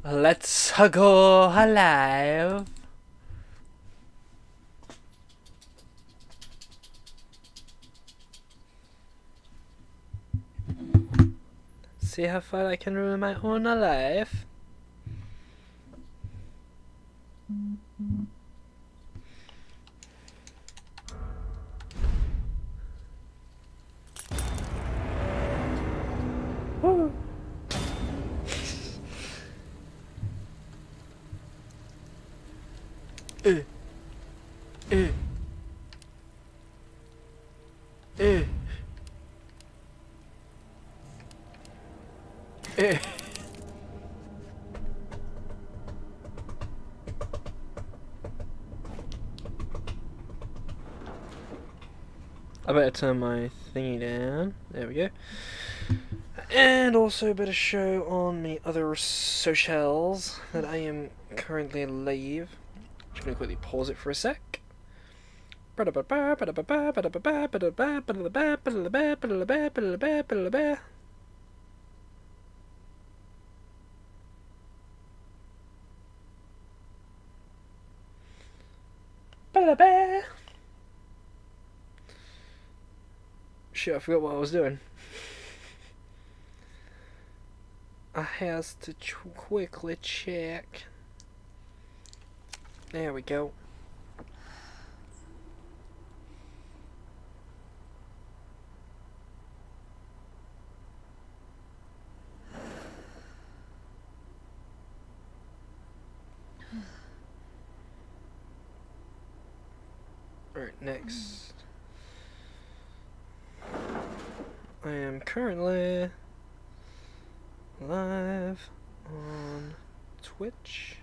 Let's go alive. See how far I can ruin my own life. Woo. Eh. Eh. Eh. Eh. I better turn my thingy down. There we go. And also better show on the other socials that I am currently live. Just gonna quickly pause it for a sec. Shit, I forgot what I was doing. I has to quickly check. There we go. Alright, next. I am currently live on Twitch.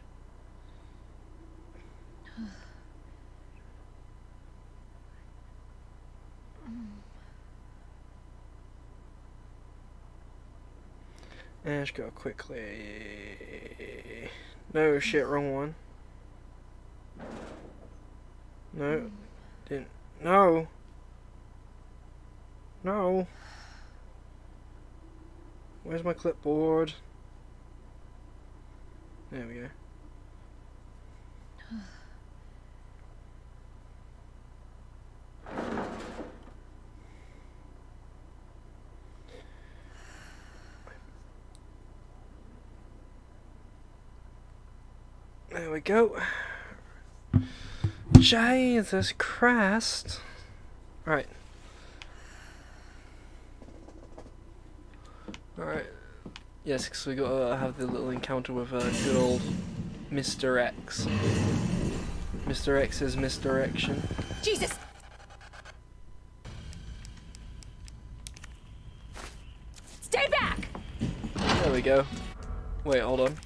And just go quickly. No shit, wrong one. No, didn't. No. No. Where's my clipboard? There we go. There we go. Jesus Christ. Alright. Alright. Yes, because we gotta have the little encounter with good old Mr. X. Mr. X's misdirection. Jesus! Stay back! There we go. Wait, hold on.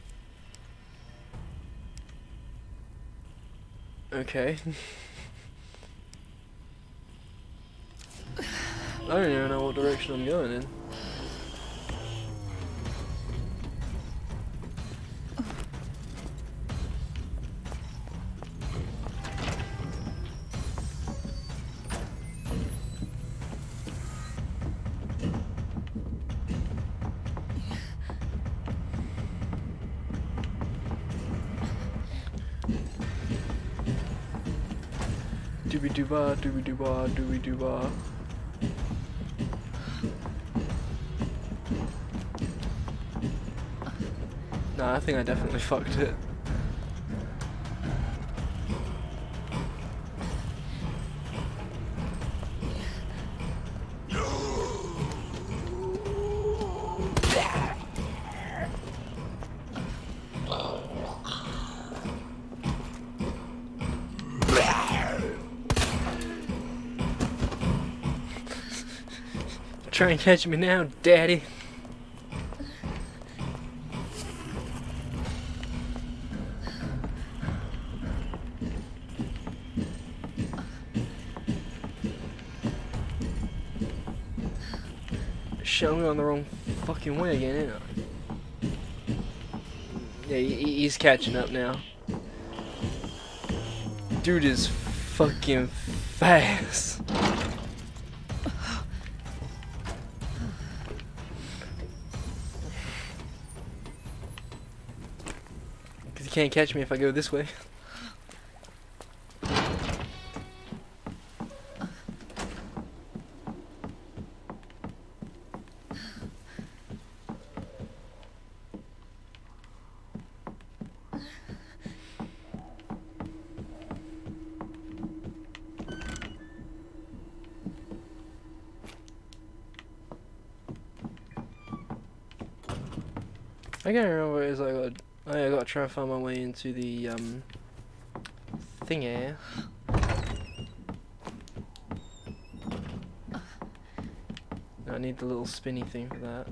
Okay. I don't even know what direction I'm going in. Doobie dooba, doobie dooba, doobie dooba. Nah, I think I definitely fucked it. Try and catch me now, daddy. Showing me on the wrong fucking way again, ain't I? Yeah, he's catching up now. Dude is fucking fast. can't catch me if I go this way. I can't remember what it is I gotta try and find my way into the thingy. I need the little spinny thing for that.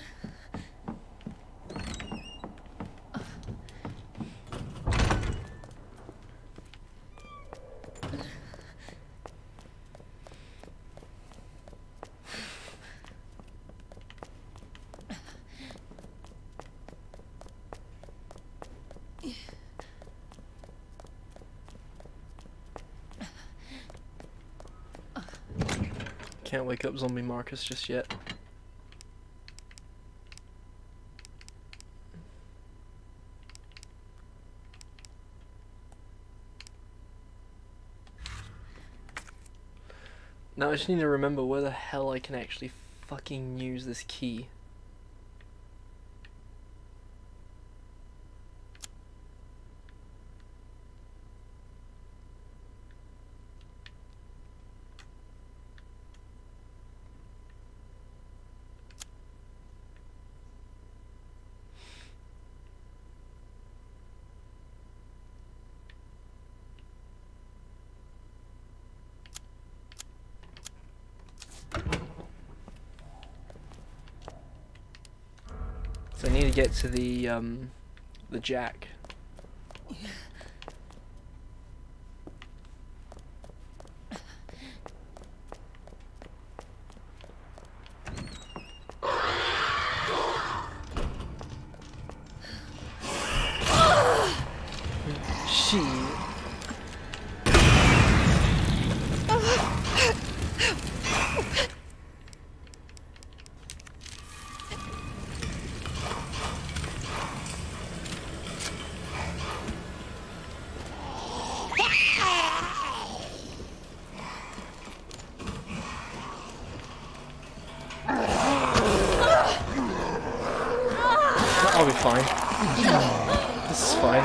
Can't wake up zombie Marcus just yet. Now I just need to remember where the hell I can actually fucking use this key. So I need to get to the jack. Shit. I'll be fine. This is fine.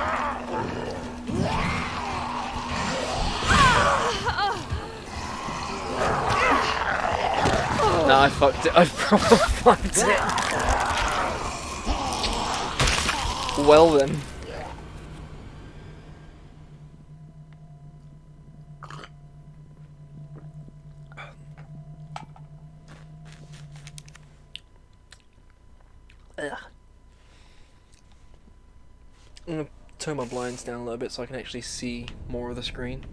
Nah, I fucked it. I probably fucked it. Well then. Ugh. I'm gonna turn my blinds down a little bit so I can actually see more of the screen.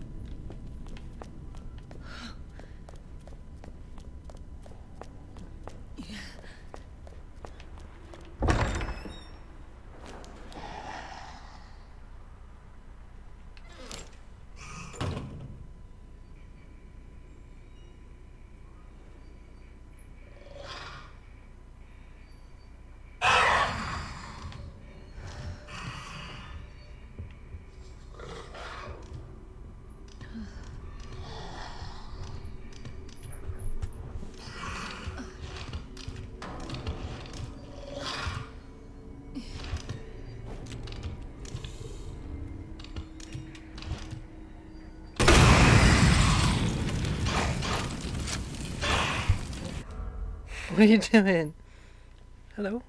What are you doing? Hello?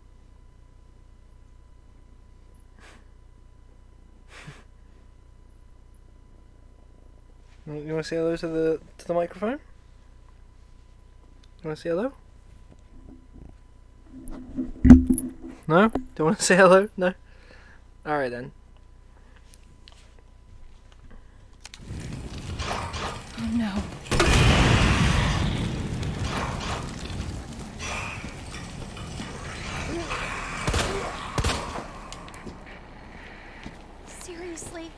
You want to say hello to the microphone? You want to say hello? No? Don't want to say hello? No? Alright then. Oh no. Seriously?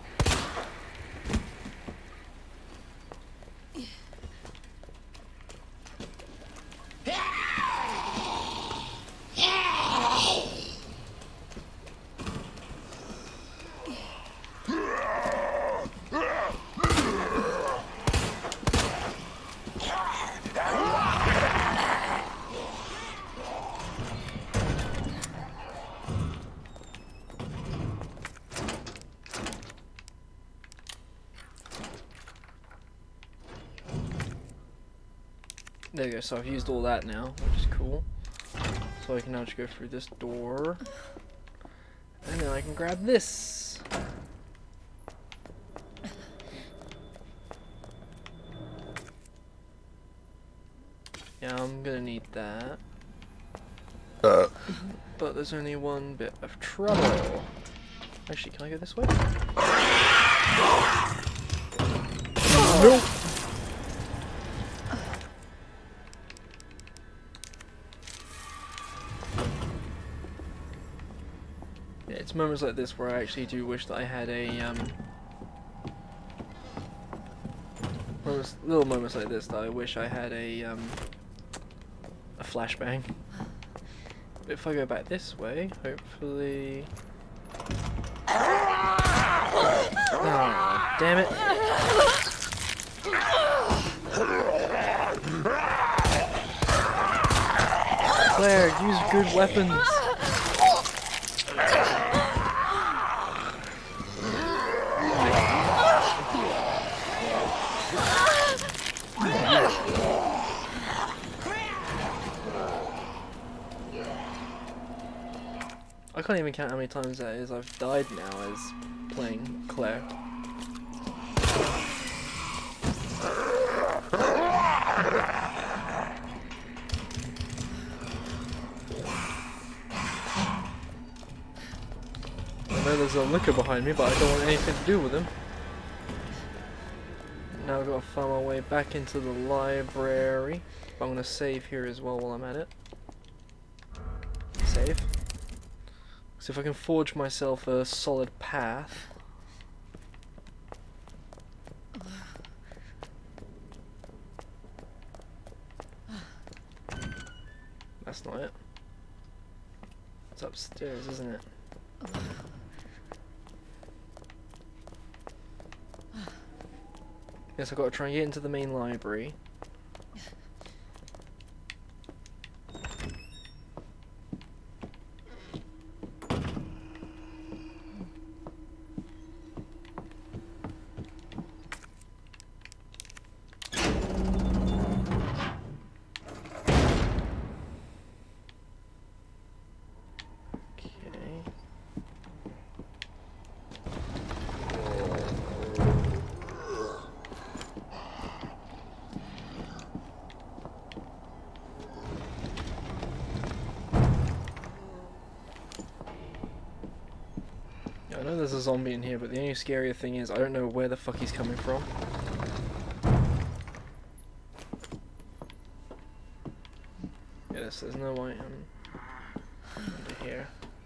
There you go, so I've used all that now, which is cool. So I can now just go through this door. And then I can grab this. Yeah, I'm gonna need that. But there's only one bit of trouble. Actually, can I go this way? Nope! Yeah, it's moments like this where I actually do wish that I had a, little moments like this that I wish I had a flashbang. But if I go back this way, hopefully... Oh, damn it. Claire, use good weapons. I can't even count how many times that is I've died now as playing Claire. I know there's a liquor behind me, but I don't want anything to do with him. Now I've got to find my way back into the library. But I'm going to save here as well while I'm at it. Save. So if I can forge myself a solid path. That's not it. It's upstairs, isn't it? Yes, I've got to try and get into the main library. I know there's a zombie in here, but the only scarier thing is I don't know where the fuck he's coming from. Yes, there's no item under here.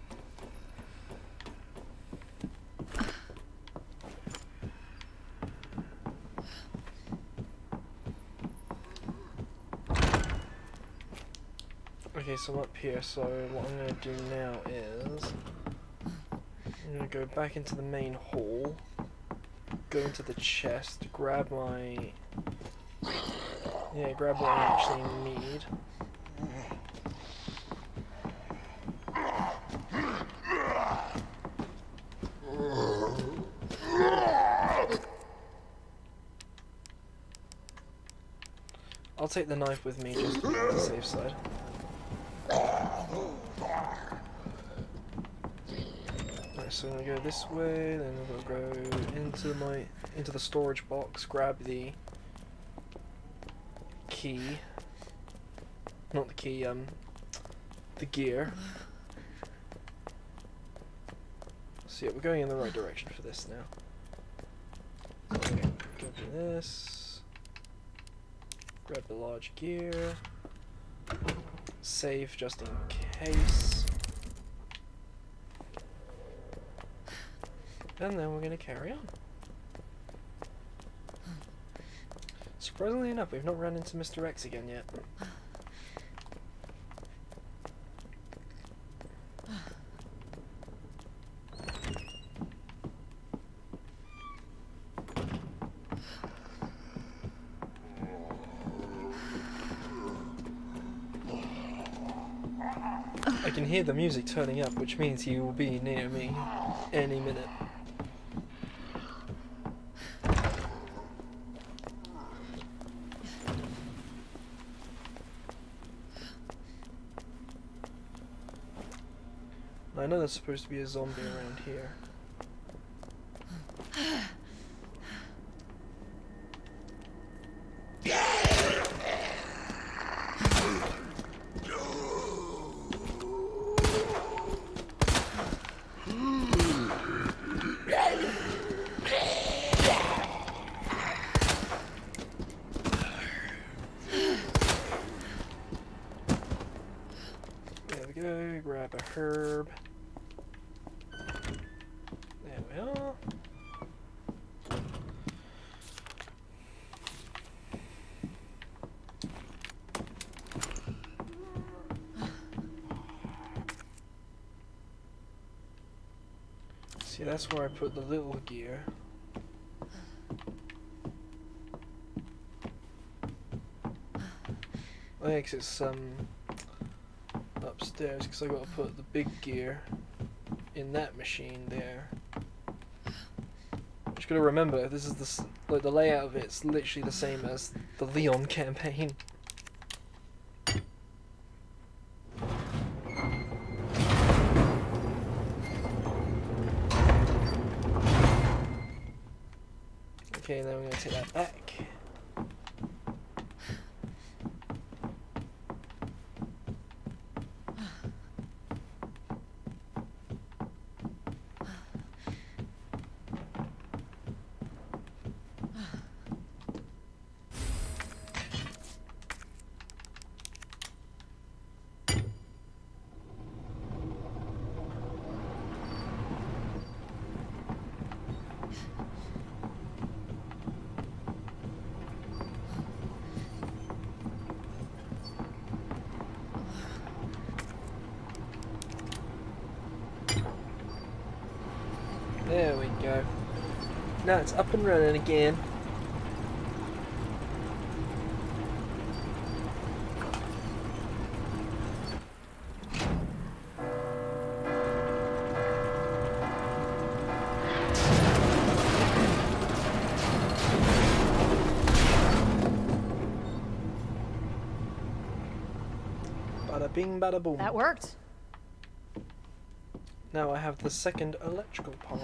Okay, so I'm up here, so what I'm going to do now is I'm going to go back into the main hall, go into the chest, grab my... yeah, grab what I actually need. I'll take the knife with me just to be on the safe side. So I'm gonna go this way, then I'm gonna go into the storage box, grab the key. Not the key, the gear. So yeah, we're going in the right direction for this now. So go do this. Grab the large gear. Save just in case. And then we're going to carry on. Surprisingly enough, we've not run into Mr. X again yet. I can hear the music turning up, which means he will be near me any minute. I know there's supposed to be a zombie around here. There we go, grab a herb. There we are. See, that's where I put the little gear. I think it's upstairs because I got to put the big gear in that machine there. Just gotta remember, this is like the layout of it's literally the same as the Leon campaign. Okay, then we're gonna take that back. There we go. Now it's up and running again. Bada bing, bada boom. That worked. Now I have the second electrical part.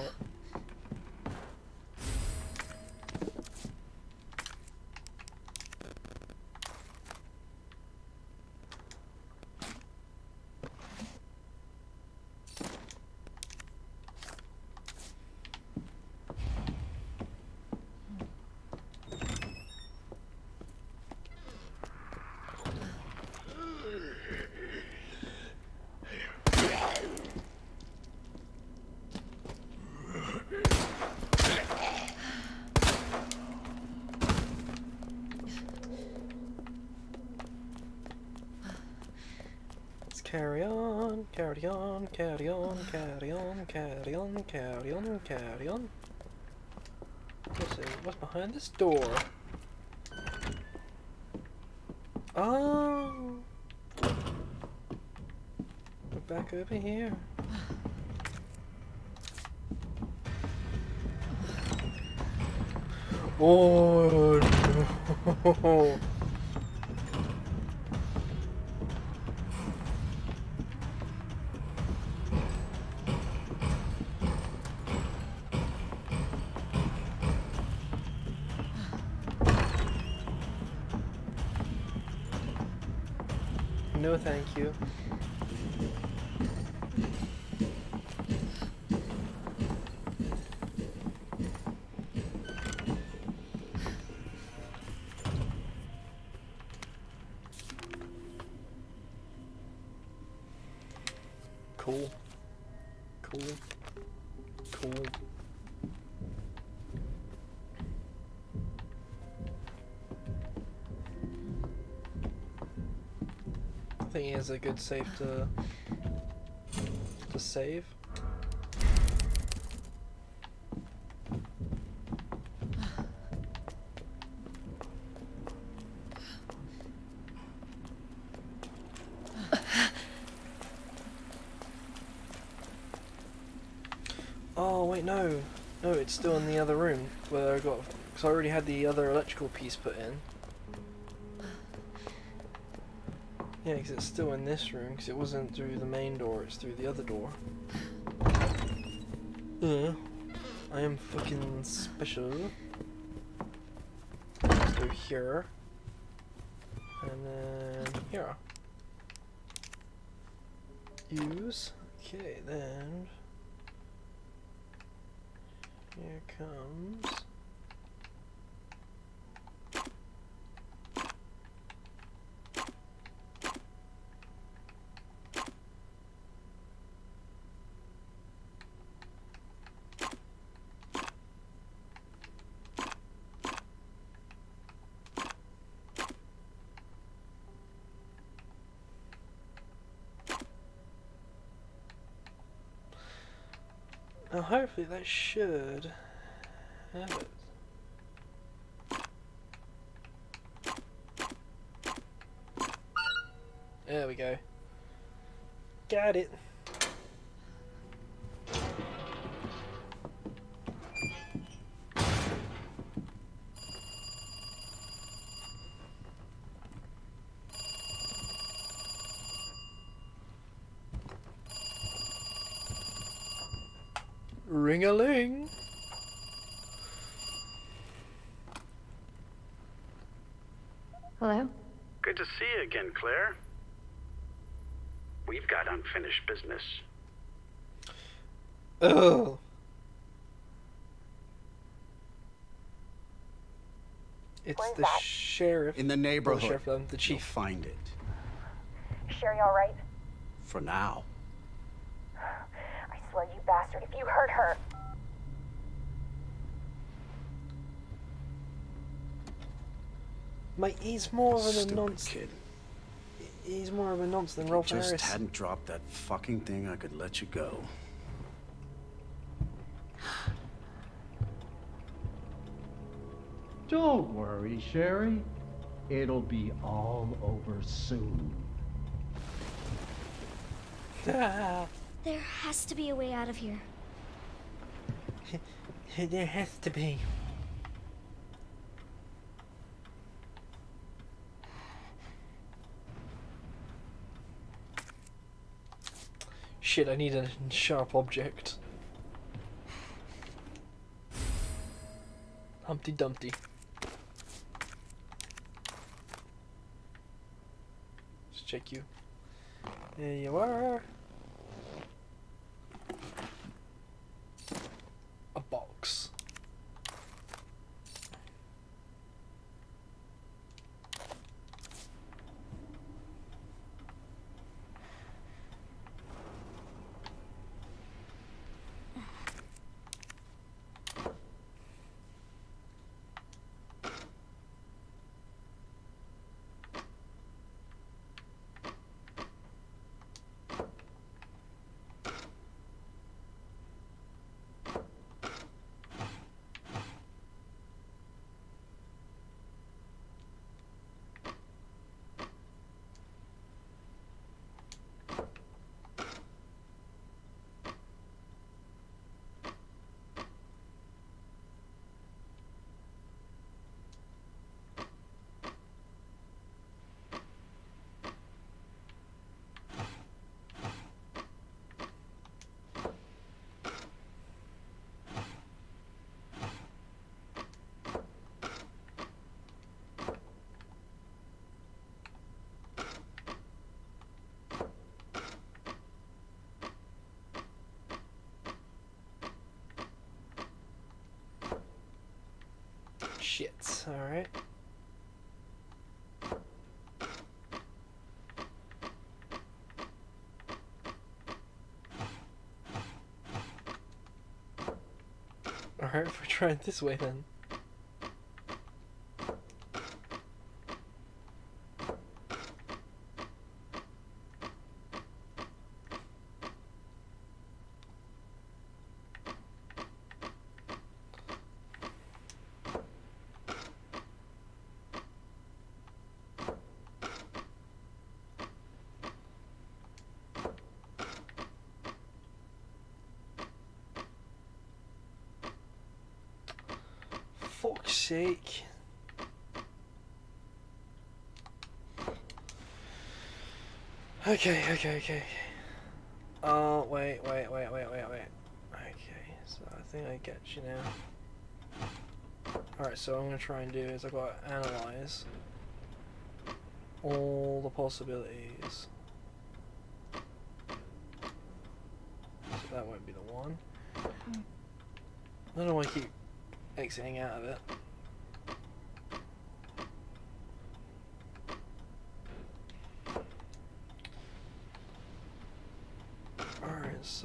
Carry on, carry on, carry on, carry on, carry on, carry on, carry on. Let's see, what's behind this door? Oh! We're back over here. Oh no! No, thank you. Cool. Cool. Cool. I think it is a good save to save. Oh wait, no, it's still in the other room where I got, because I already had the other electrical piece put in. Yeah, because it's still in this room, because it wasn't through the main door, it's through the other door. I am fucking special. Let's go here. And then here. Use. Okay, then. Here comes. Now hopefully that should have it. There we go. Got it. Ring-a-ling. Hello? Good to see you again, Claire. We've got unfinished business. Oh. It's Where's the that? sheriff. In the neighborhood. Well, the sheriff, the You'll chief. find it. Sherry all right? For now. I swear, you bastard, if you hurt her. Mate, he's more of an Stupid nonce. kid. He's more of a nonce than If Rolf you just Harris. hadn't dropped that fucking thing, I could let you go. Don't worry, Sherry. It'll be all over soon. Ah, There has to be a way out of here. there has to be. Shit, I need a sharp object. Humpty Dumpty. Let's check you. There you are. A box. Shit, alright. Alright, we're trying this way then. Fuck's sake. Okay. Oh, wait. Okay, so I think I get you now. Alright, so what I'm going to try and do is I've got to analyze all the possibilities. So that won't be the one. I don't want to keep exiting out of it. Alright, so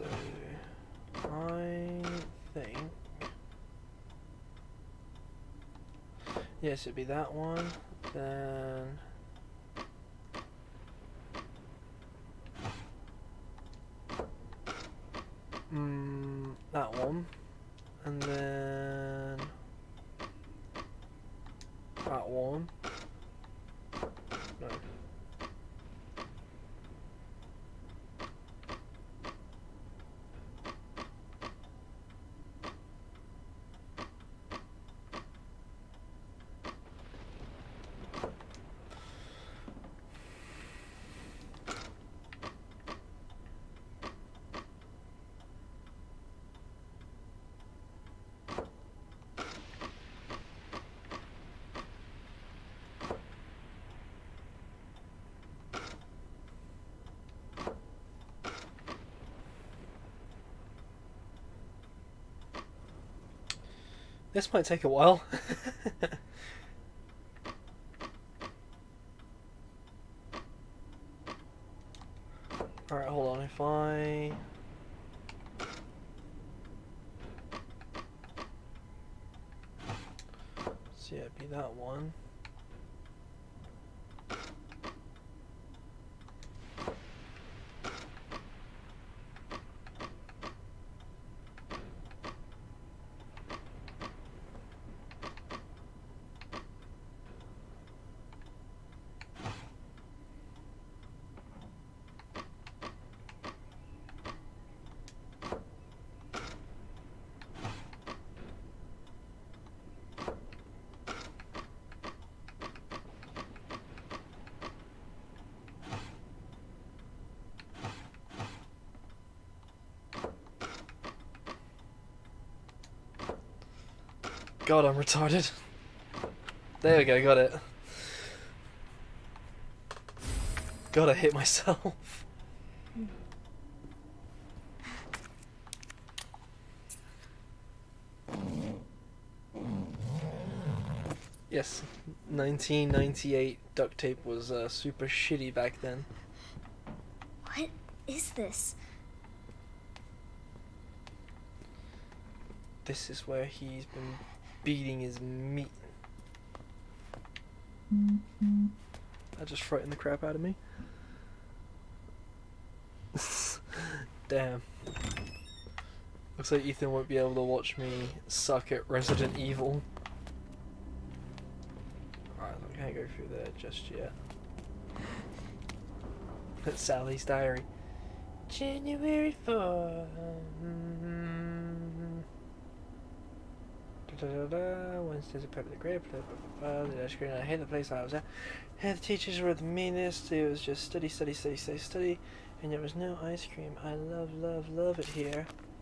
I think yes, it'd be that one, then that one, and then that one. No. This might take a while. Alright, hold on, if I... So yeah, it'd be that one. God, I'm retarded. There we go, got it. God, I hit myself. Yes, 1998 duct tape was super shitty back then. What is this? This is where he's been beating his meat. That just frightened the crap out of me. Damn. Looks like Ethan won't be able to watch me suck at Resident Evil. Alright, I can't go through there just yet. That's Sally's diary. January 4th. Wednesday's a perfectly great. I hate the place I was at. Hey, the teachers were the meanest. It was just study, and there was no ice cream. I love it here.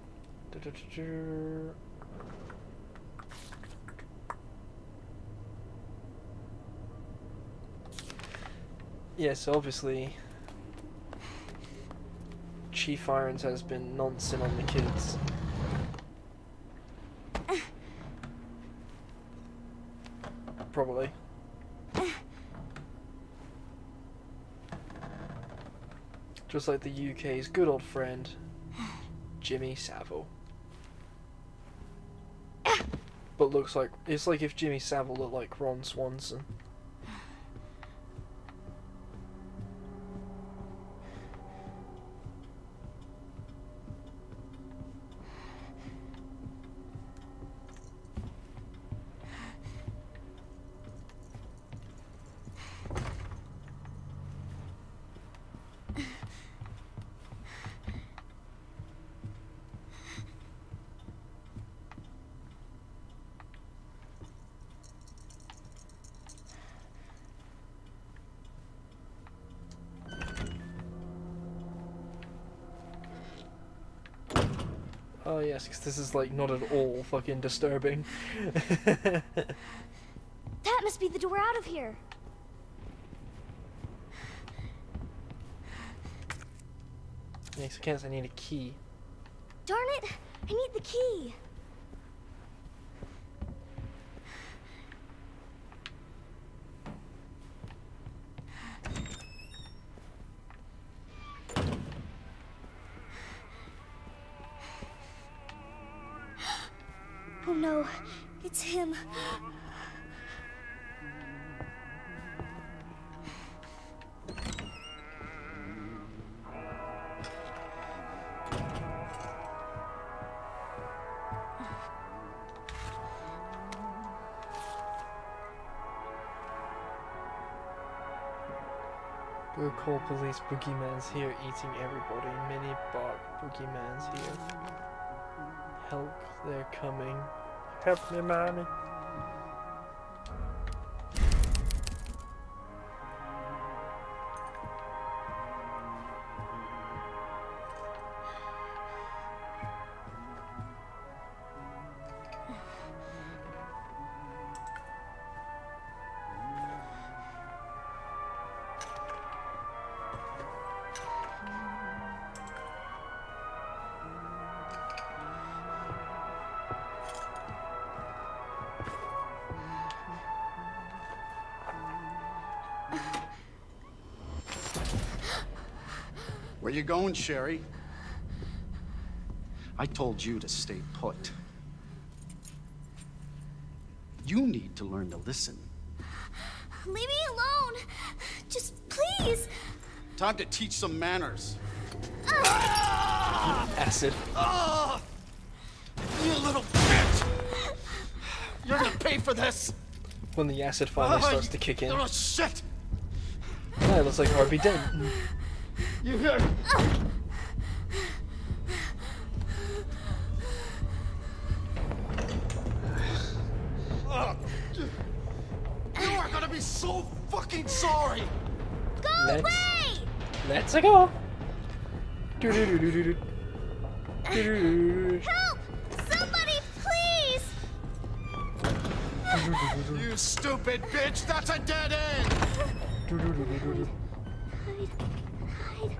Yeah, so obviously Chief Irons has been noncing on the kids. Probably. Just like the UK's good old friend, Jimmy Savile. But looks like, it's like if Jimmy Savile looked like Ron Swanson. Oh yes, because this is like not at all fucking disturbing. That must be the door out of here. Next chance, I need a key. Darn it! I need the key. Oh no, it's him. Go call police, Boogeyman's here eating everybody. Mini bark, Boogeyman's here. Help, they're coming. Help me, mommy. Where you going, Sherry? I told you to stay put. You need to learn to listen. Leave me alone. Just please. Time to teach some manners. Acid. You little bitch! You're gonna pay for this! When the acid finally starts to kick in. Oh, shit! Yeah, it looks like Harvey did. You hear? You are gonna be so fucking sorry! Go away! Let's go. Do do do do do do. Do do do. Help! Somebody, please! You stupid bitch! That's a dead end! Do do do do do do. Hide. Hide.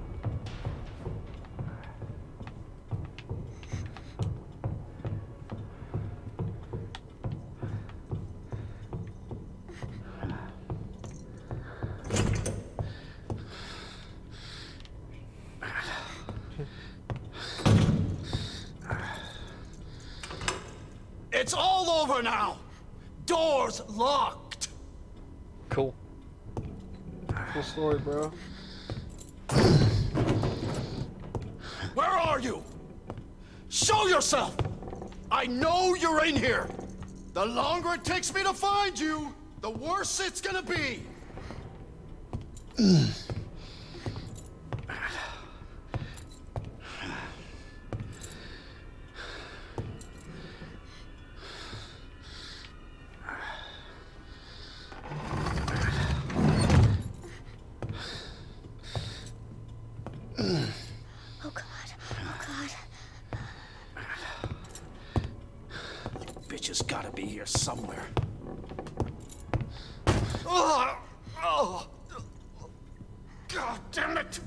It's all over now! Doors locked! Cool. Cool story, bro. Where are you? Show yourself! I know you're in here! The longer it takes me to find you, the worse it's gonna be! Oh God. Oh God. Bitch has gotta be here somewhere. Oh, oh, God damn it!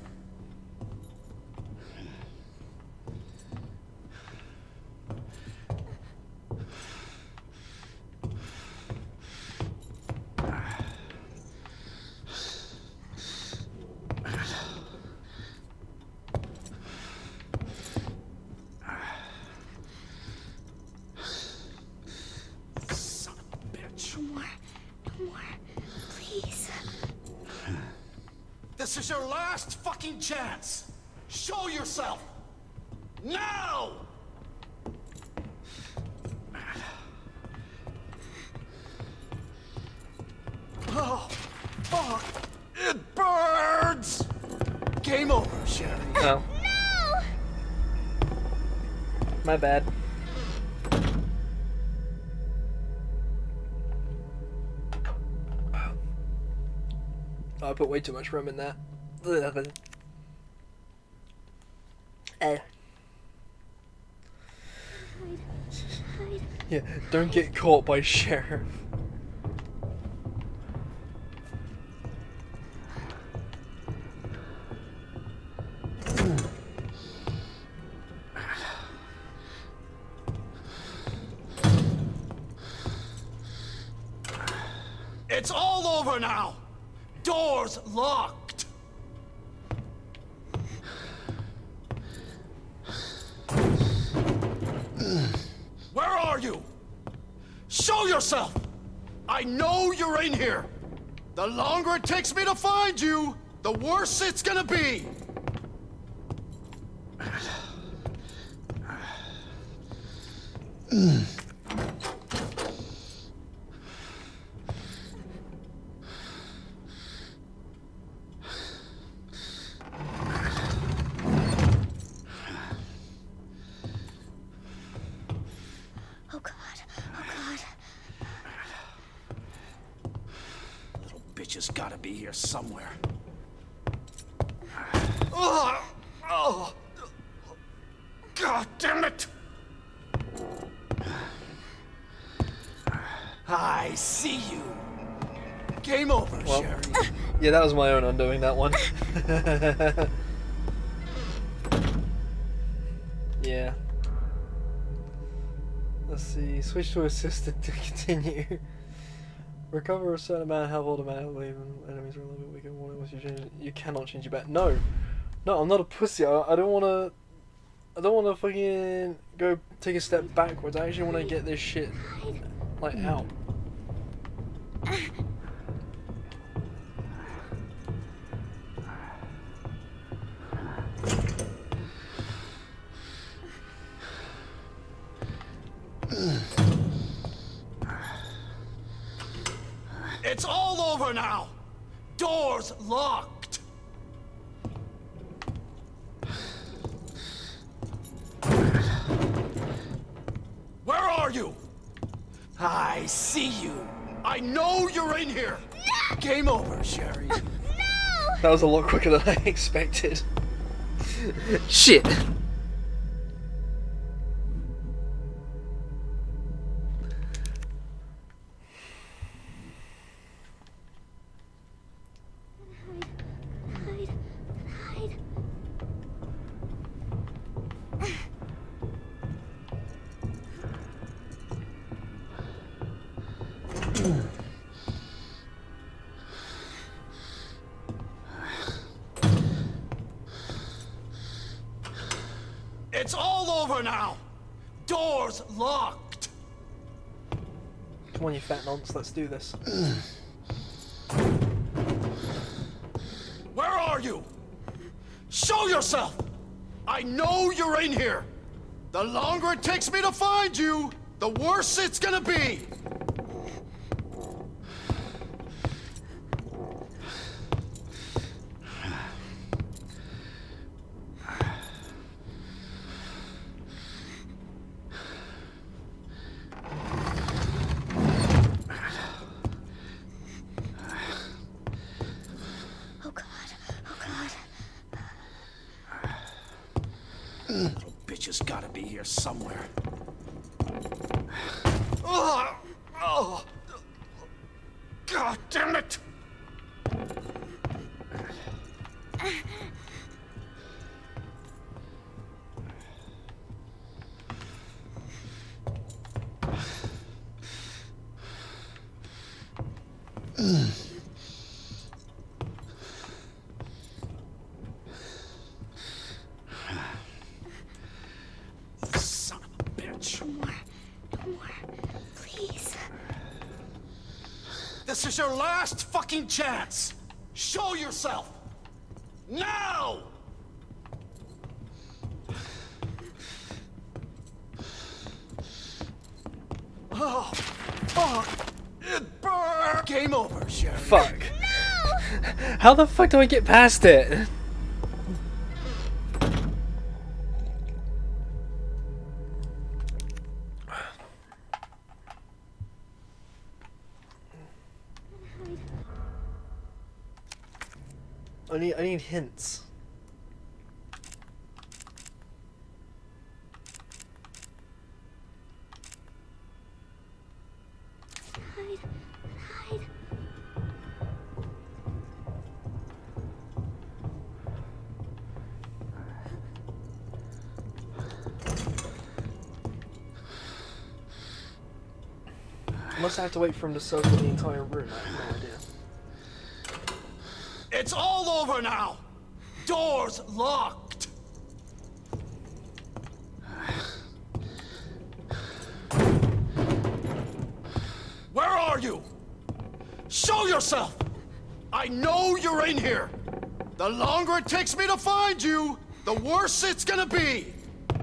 Son of a bitch. No more. No more. Please. This is your last fucking chance! Show yourself! Now! Oh, fuck! It burns! Game over, Sherry. Oh, No! my bad. Oh, I put way too much rum in that. Yeah, don't get caught by sheriff. It's all over now! Doors locked! Where are you? Show yourself! I know you're in here! The longer it takes me to find you, the worse it's gonna be! Oh God. Oh God. Little bitch has gotta be here somewhere. Oh, oh. God damn it! I see you. Game over, Well, Sherry. yeah, that was my own undoing, that one. Yeah. Let's see. Switch to assisted to continue. Recover a certain amount of health automatically when enemies are a little bit weaker. Once you change it, you cannot change your back. No, no, I'm not a pussy. I don't wanna. I don't wanna fucking go take a step backwards. I actually wanna get this shit like out. It's all over now! Doors locked! Where are you? I see you. I know you're in here. No! Game over, Sherry. That was a lot quicker than I expected. Shit. Hide. Hide. It's all over now. Doors locked. Come on, you fat nonce. Let's do this. Where are you? Show yourself! I know you're in here. The longer it takes me to find you, the worse it's gonna be. Oh God. Oh God. Little bitch has gotta be here somewhere. Oh, oh. God damn it! Son of a bitch. No more. Please. This is your last fucking chance! Show yourself! Now! Oh, fuck! It burned! Game over, Sherry. Fuck. How the fuck do I get past it? I need hints. Must have to wait for him to circle the entire room. I have no idea. It's all over now! Doors locked! Where are you? Show yourself! I know you're in here! The longer it takes me to find you, the worse it's gonna be!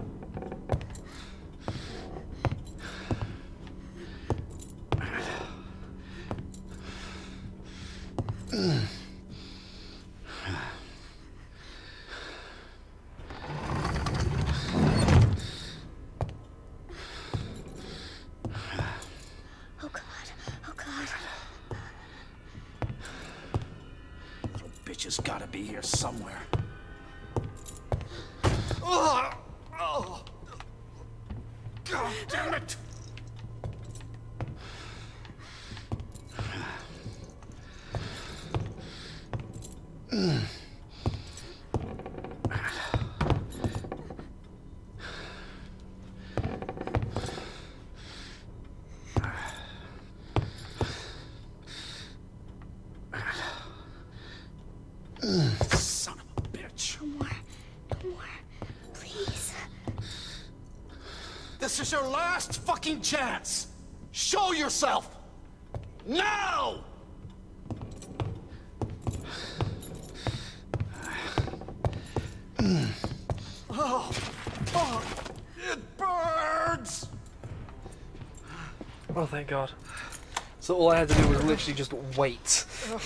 Oh God. Oh God. Little bitch has gotta be here somewhere. Ugh! Oh. God damn it! Son of a bitch. No more. No more. Please. This is your last fucking chance! Show yourself! Now! Oh, fuck! It burns! Oh, thank God. So all I had to do was literally just wait.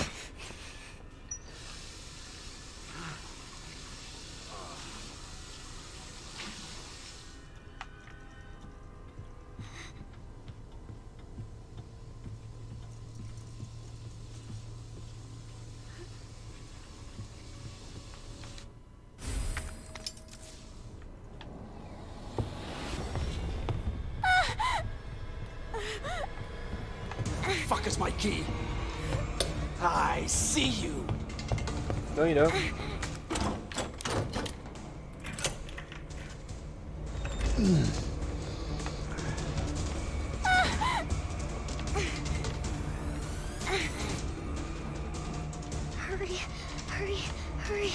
Fuck is my key? I see you. No, you don't. Hurry. Hurry. Hurry.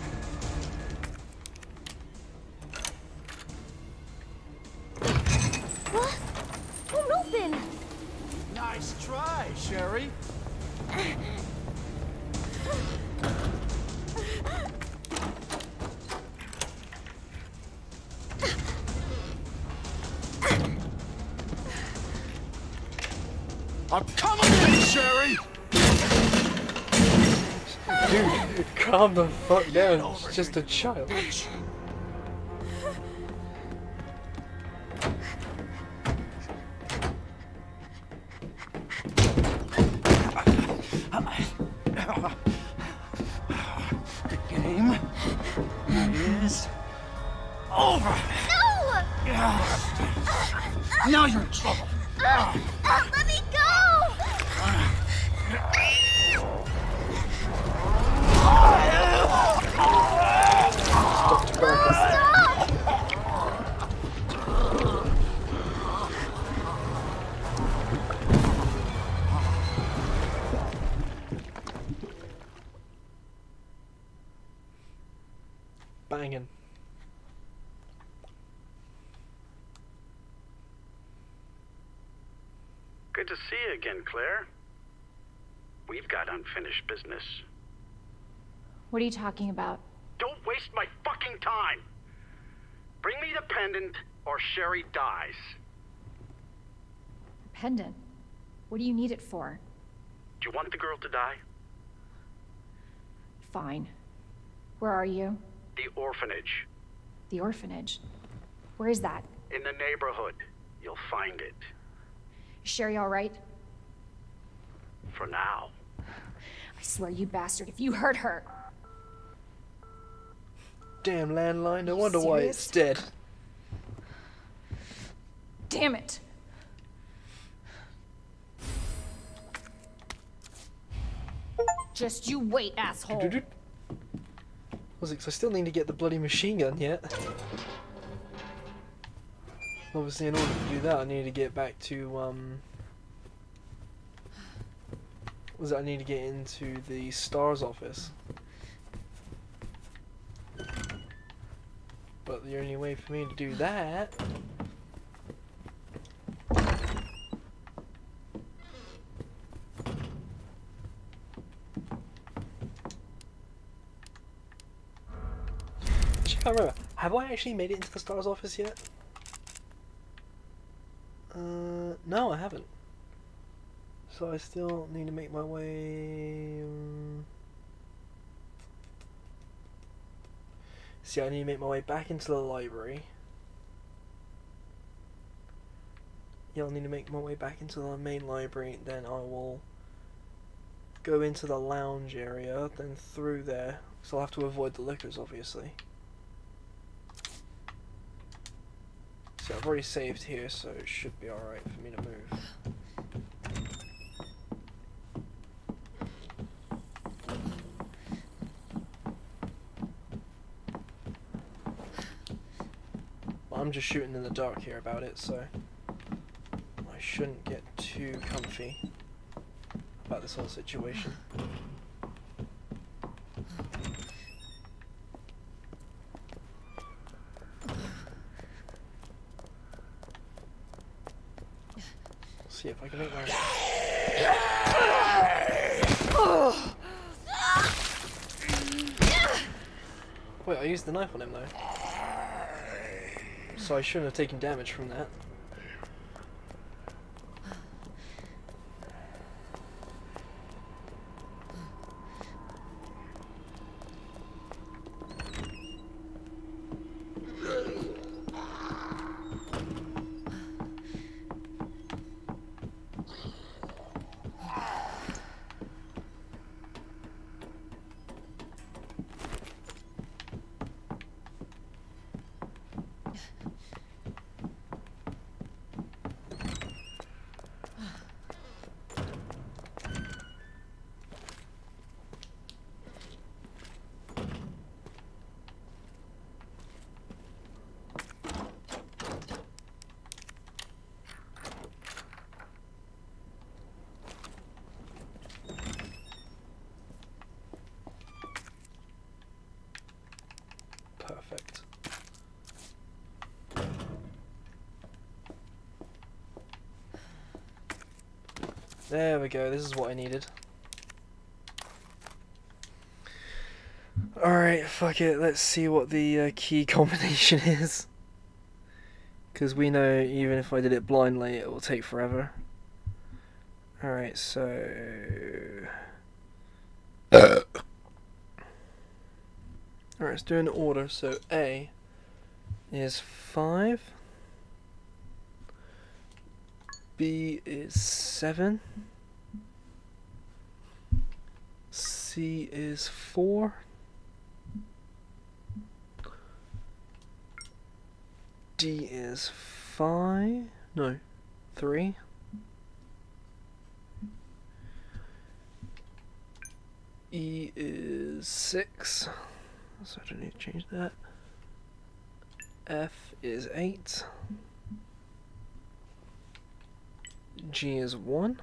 What? Won't open. Nice try, Sherry. I'm coming in, Sherry! Dude, calm the fuck down. over It's just a child. Bitch. The game is over. No! Now you're in trouble. Let me go! Dr. Barker. Stop! Banging. Good to see you again, Claire. We've got unfinished business. What are you talking about? Don't waste my fucking time! Bring me the pendant, or Sherry dies. Pendant? What do you need it for? Do you want the girl to die? Fine. Where are you? The orphanage. The orphanage. Where is that? In the neighborhood. You'll find it. Is Sherry all right? For now. I swear, you bastard, if you hurt her. Damn landline, no wonder why it's dead. Damn it. Just you wait, asshole. Dude. Was it? 'Cause I still need to get the bloody machine gun yet. Obviously, in order to do that, I need to get back to was that I need to get into the STARS office. But the only way for me to do that I can't remember. Have I actually made it into the STARS office yet? No, I haven't. So I still need to make my way. See, I need to make my way back into the library. Yeah, I'll need to make my way back into the main library. Then I will go into the lounge area, then through there. So I'll have to avoid the liquors, obviously. So I've already saved here, so it should be alright for me to move. Well, I'm just shooting in the dark here about it, so I shouldn't get too comfy about this whole situation. See if I can make my... Wait, I used the knife on him though. So I shouldn't have taken damage from that. Perfect. There we go, this is what I needed. Alright, fuck it, let's see what the key combination is. Because we know even if I did it blindly, it will take forever. Alright, so... Alright, let's do an order. So A is 5, B is 7, C is 4, D is 5, no, 3, E is 6, so I don't need to change that. F is 8. G is 1.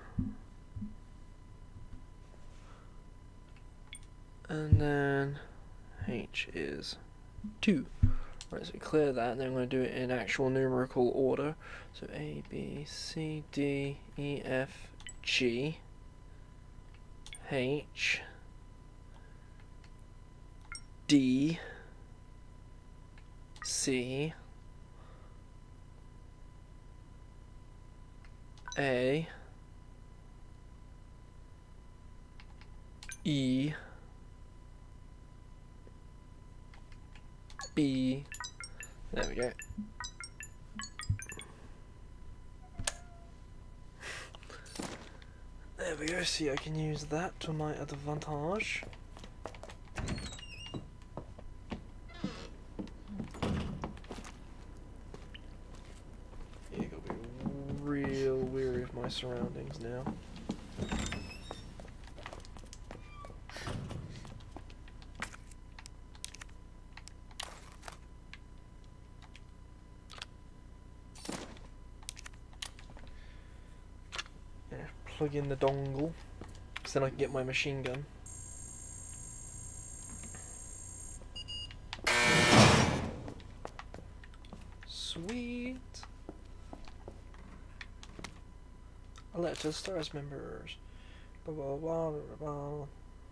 And then H is 2. Right, so clear that, and then I'm going to do it in actual numerical order. So A, B, C, D, E, F, G, H, D, C, A, E, B, there we go. There we go, see I can use that to my advantage. Yeah, gotta be real weary of my surroundings now. Plug in the dongle, because then I can get my machine gun. Sweet. A letter to the STARS members. Blah blah blah blah blah.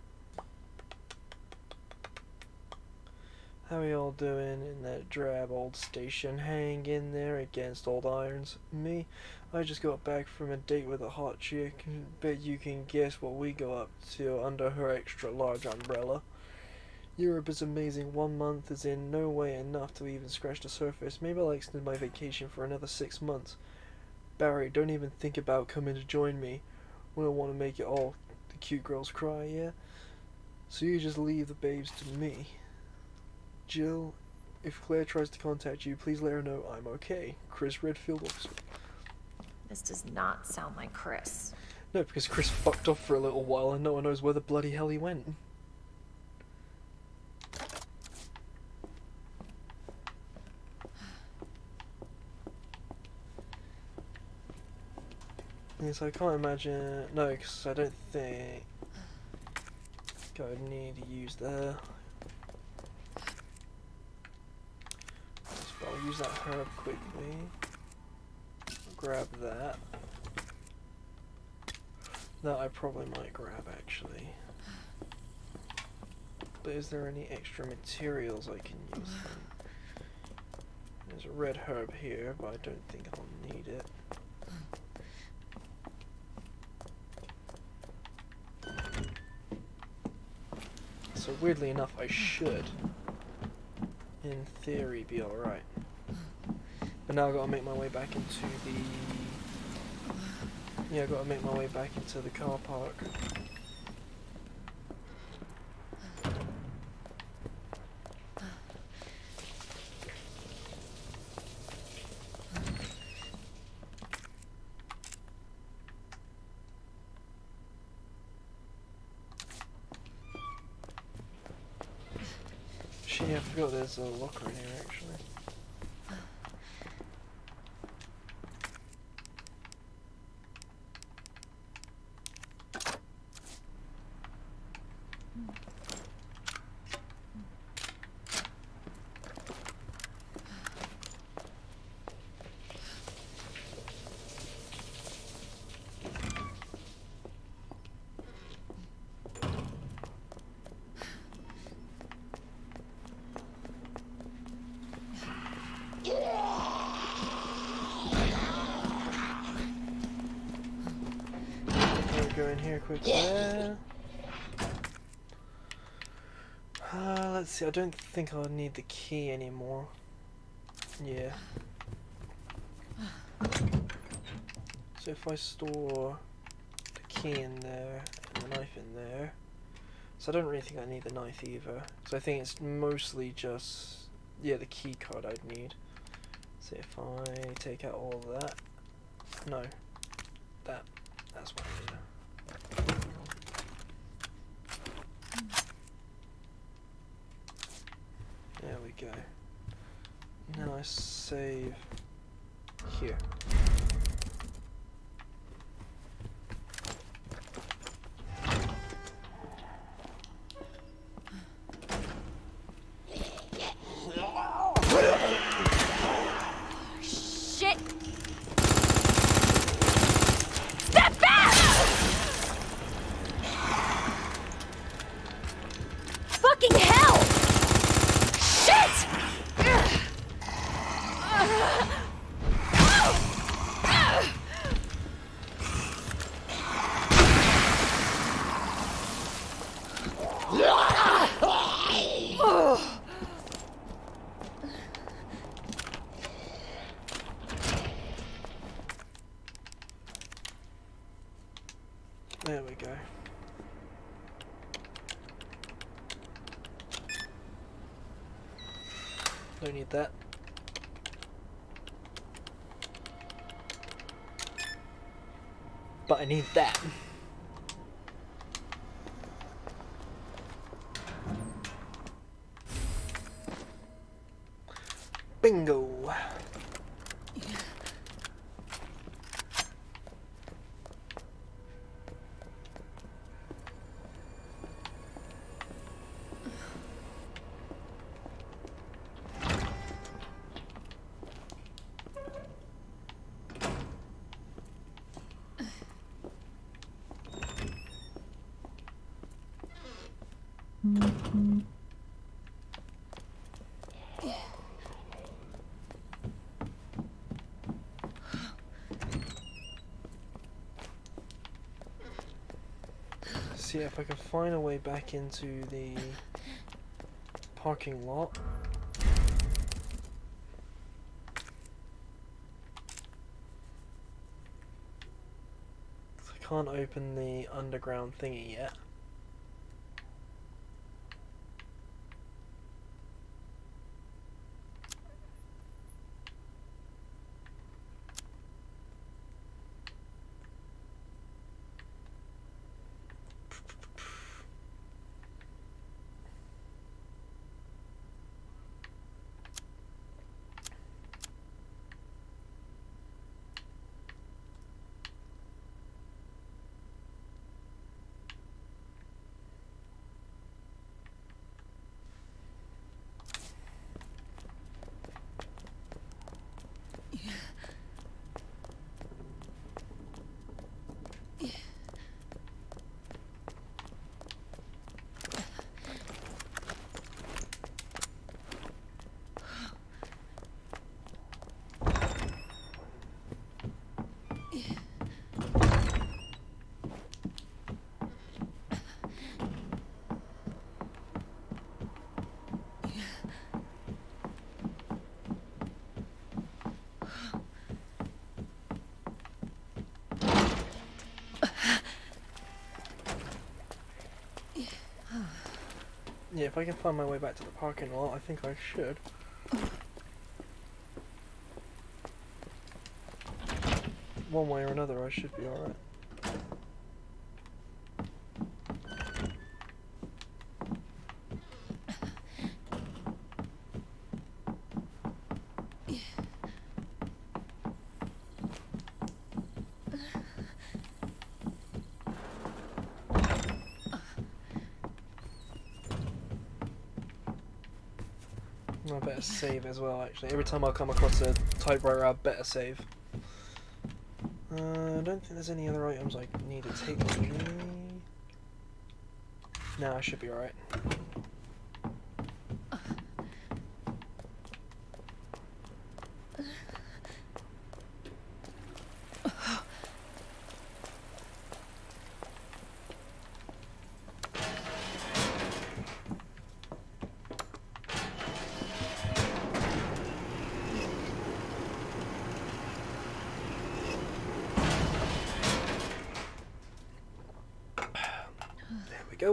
How are y'all doing in that drab old station? Hang in there against old irons. Me? I just got back from a date with a hot chick. Bet you can guess what we go up to under her extra large umbrella. Europe is amazing. 1 month is in no way enough to even scratch the surface. Maybe I'll extend my vacation for another 6 months. Barry, don't even think about coming to join me. We don't want to make it all the cute girls cry, yeah? So you just leave the babes to me. Jill, if Claire tries to contact you, please let her know I'm okay. Chris Redfield officer. This does not sound like Chris. No, because Chris fucked off for a little while and no one knows where the bloody hell he went. Yes, I can't imagine. No, because I don't think I would need to use there. But I'll use that herb quickly. Grab that. That I probably might grab actually. But is there any extra materials I can use then? There's a red herb here, but I don't think I'll need it. So weirdly enough, I should, in theory, be alright. But now I've got to make my way back into the... Yeah, I've got to make my way back into the car park. Shit, I forgot there's a locker in here actually. Go in here quickly. Let's see, I don't think I'll need the key anymore. Yeah. So if I store the key in there and the knife in there, so I don't really think I need the knife either. So I think it's mostly just, yeah, the key card I'd need. So if I take out all of that, no, that's what I need. There we go. Now I save here. Shit! Step back! Fucking hell! Shit! There we go. Don't need that. But I need that. Bingo. See if I can find a way back into the parking lot. I can't open the underground thingy yet. Yeah, if I can find my way back to the parking lot, I think I should. One way or another, I should be alright. I better save as well, actually. Every time I come across a typewriter, I better save. I don't think there's any other items I need to take with me. Nah, I should be alright. Go.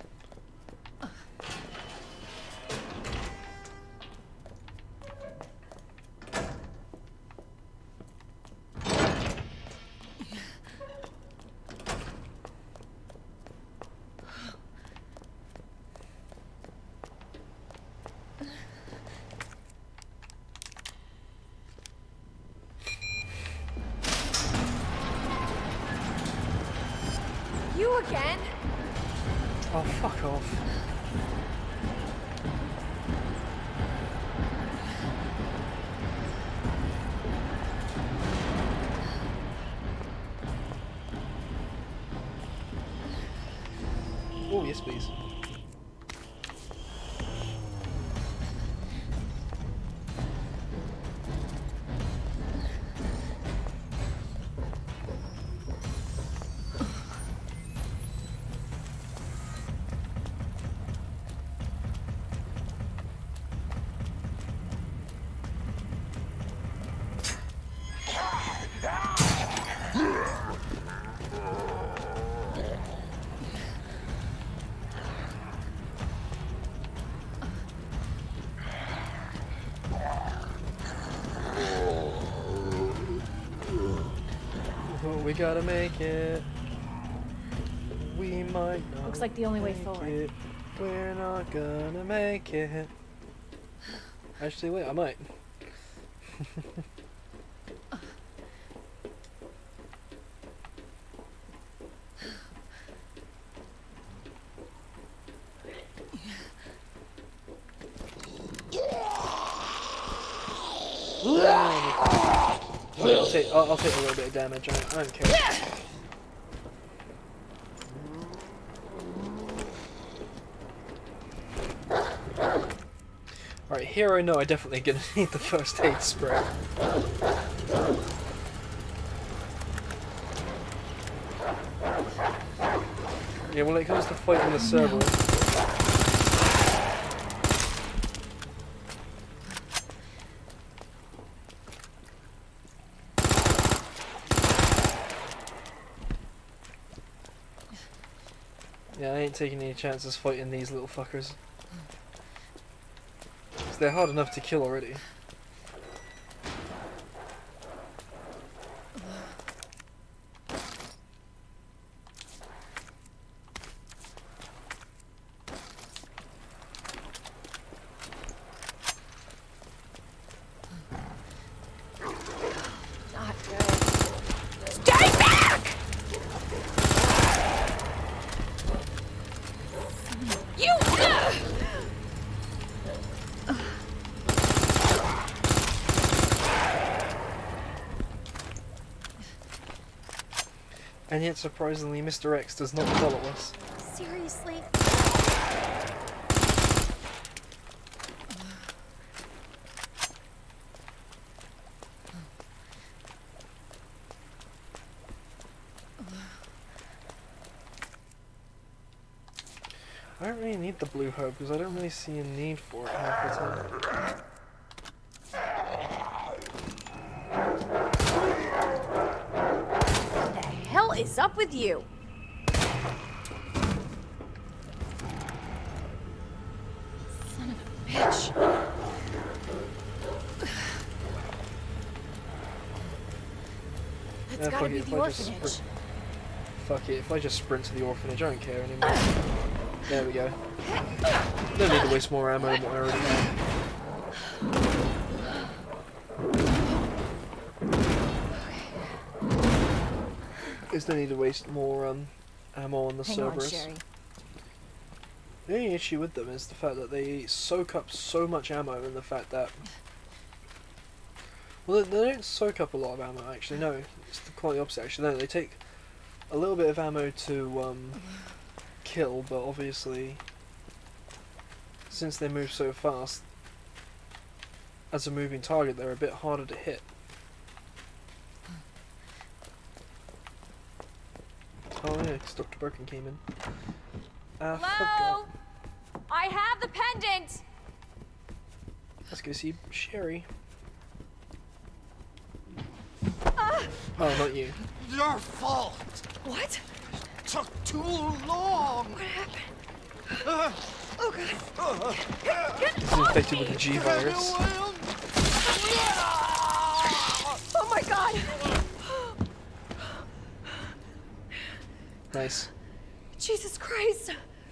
You again? Oh, fuck off. Oh, yes, please. We gotta make it. We might not. Looks like the only way make forward. it. We're not gonna make it. Actually, wait, I might. I'll take a little bit of damage. I don't care. Here I know I definitely gonna need the first aid spray. Yeah, when it comes to fighting the Cerberus. Yeah, I ain't taking any chances fighting these little fuckers. 'Cause they're hard enough to kill already. Not good. Stay back! You! And yet, surprisingly, Mr. X does not follow us. Seriously? I don't really need the blue herb because I don't really see a need for it half the time. What the hell is up with you? Son of a bitch. That's gotta be the orphanage. Fuck it, if I just sprint to the orphanage, I don't care anymore. There we go. No need to waste more ammo than what I already have. There's no need to waste more ammo on the Cerberus. Hang on, Sherry. The only issue with them is the fact that they soak up so much ammo, and the fact that... Well, they don't soak up a lot of ammo, actually, no. It's quite the opposite, actually. No, they take a little bit of ammo to kill, but obviously, since they move so fast, as a moving target, they're a bit harder to hit. Oh yeah, because Dr. Birkin came in. I Hello? forgot. I have the pendant! Let's go see Sherry. Oh, not you. Your fault. What? Took too long. What happened? Oh god. He's infected with the G virus. Oh my god! Nice. Jesus Christ!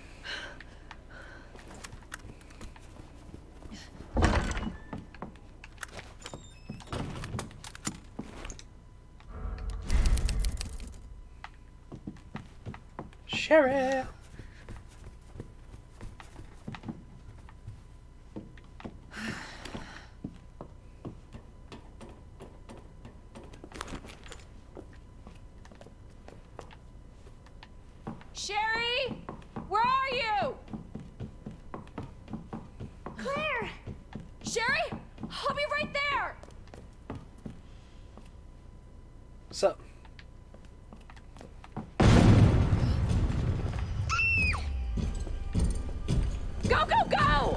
Sherry! Sherry! Where are you? Claire! Sherry? I'll be right there! What's up? Go, go, go!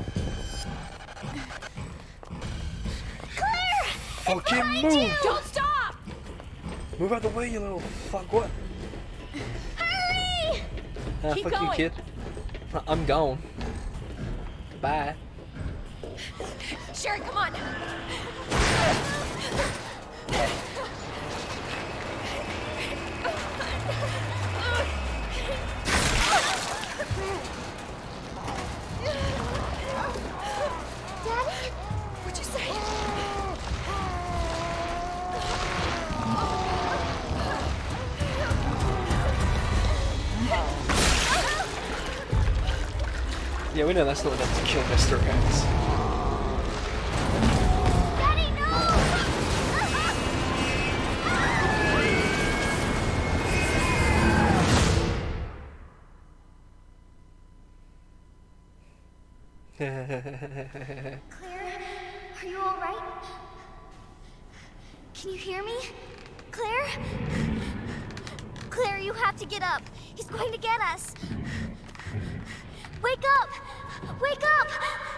Claire! Fucking move! Don't stop! Move out the way, you little fuck. What? Hurry! Keep Fuck you, going. kid. I'm gone. Bye. Sherry, come on! Daddy? What'd you say? Yeah, we know that's not enough to kill Mr. X. Daddy, no! Claire? Are you all right? Can you hear me? Claire? Claire, you have to get up. He's going to get us. Wake up! Wake up!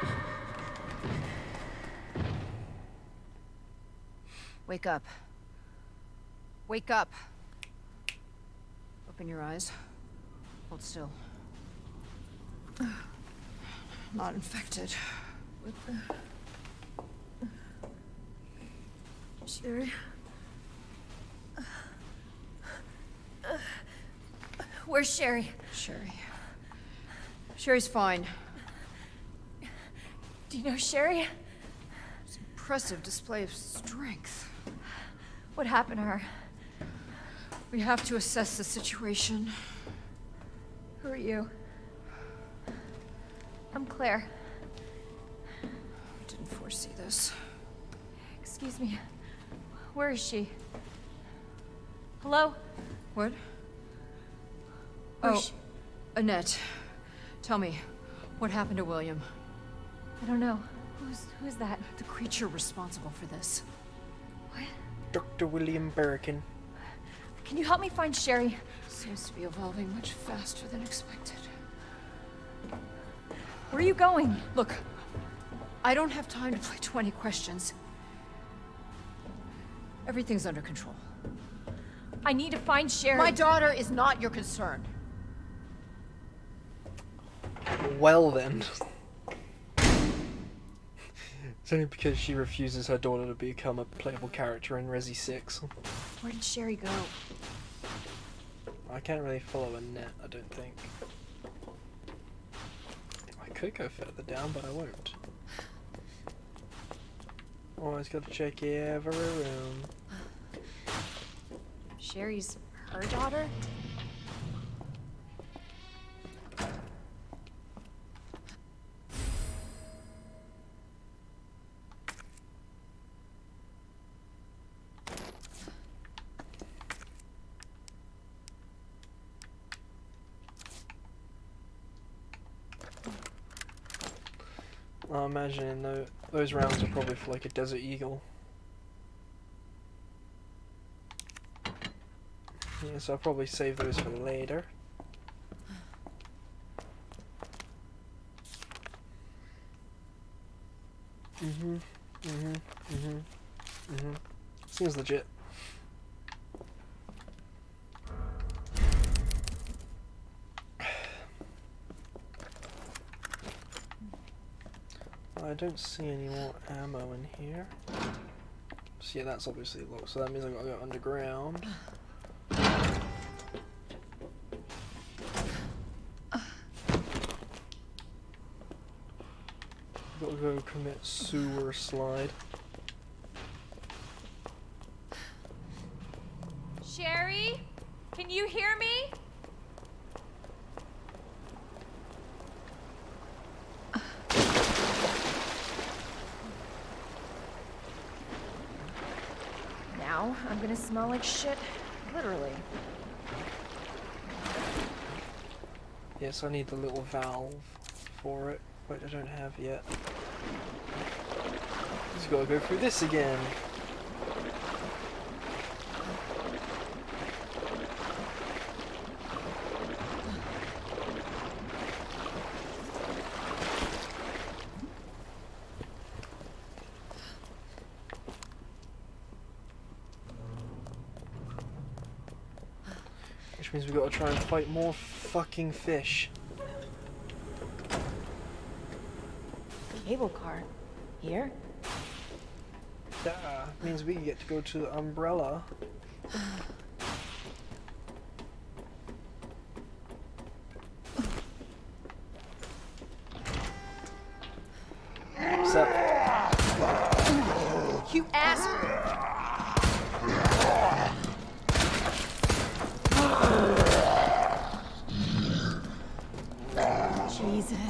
Wake up. Wake up. Open your eyes. Hold still. Not infected. Sherry? Where's Sherry? Sherry's fine. Do you know Sherry? It's an impressive display of strength. What happened to her? We have to assess the situation. Who are you? I'm Claire. I didn't foresee this. Excuse me. Where is she? Hello? What? Where's she? Annette. Tell me, what happened to William? I don't know. Who's that? The creature responsible for this. What? Dr. William Birkin. Can you help me find Sherry? Seems to be evolving much faster than expected. Where are you going? Look, I don't have time to play 20 questions. Everything's under control. I need to find Sherry. My daughter is not your concern. Well then. It's only because she refuses her daughter to become a playable character in Resi 6. Where did Sherry go? I can't really follow Annette, I don't think. I could go further down, but I won't. Always gotta check every room. Sherry's her daughter? I imagine those rounds are probably for like a Desert Eagle. Yeah, so I'll probably save those for later. Seems legit. I don't see any more ammo in here. So yeah, that's obviously locked, so that means I've got to go underground. Got to go commit sewer slide. Sherry? Can you hear me? Now I'm gonna smell like shit, literally. Yes, I need the little valve for it, which I don't have yet. Just gotta go through this again. Which means we've got to try and fight more fucking fish. Cable car. Here? Yeah, means we get to go to the umbrella. So, You asshole! Jesus.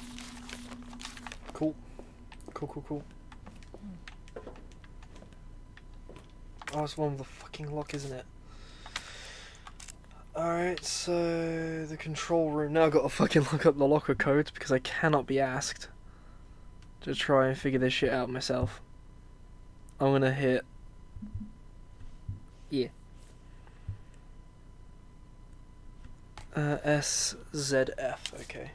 cool. Cool, cool, cool. Oh, it's one with the fucking lock, isn't it? Alright, so the control room. Now I've got to fucking look up the locker codes because I cannot be asked to try and figure this shit out myself. I'm gonna hit... yeah. SZF, okay.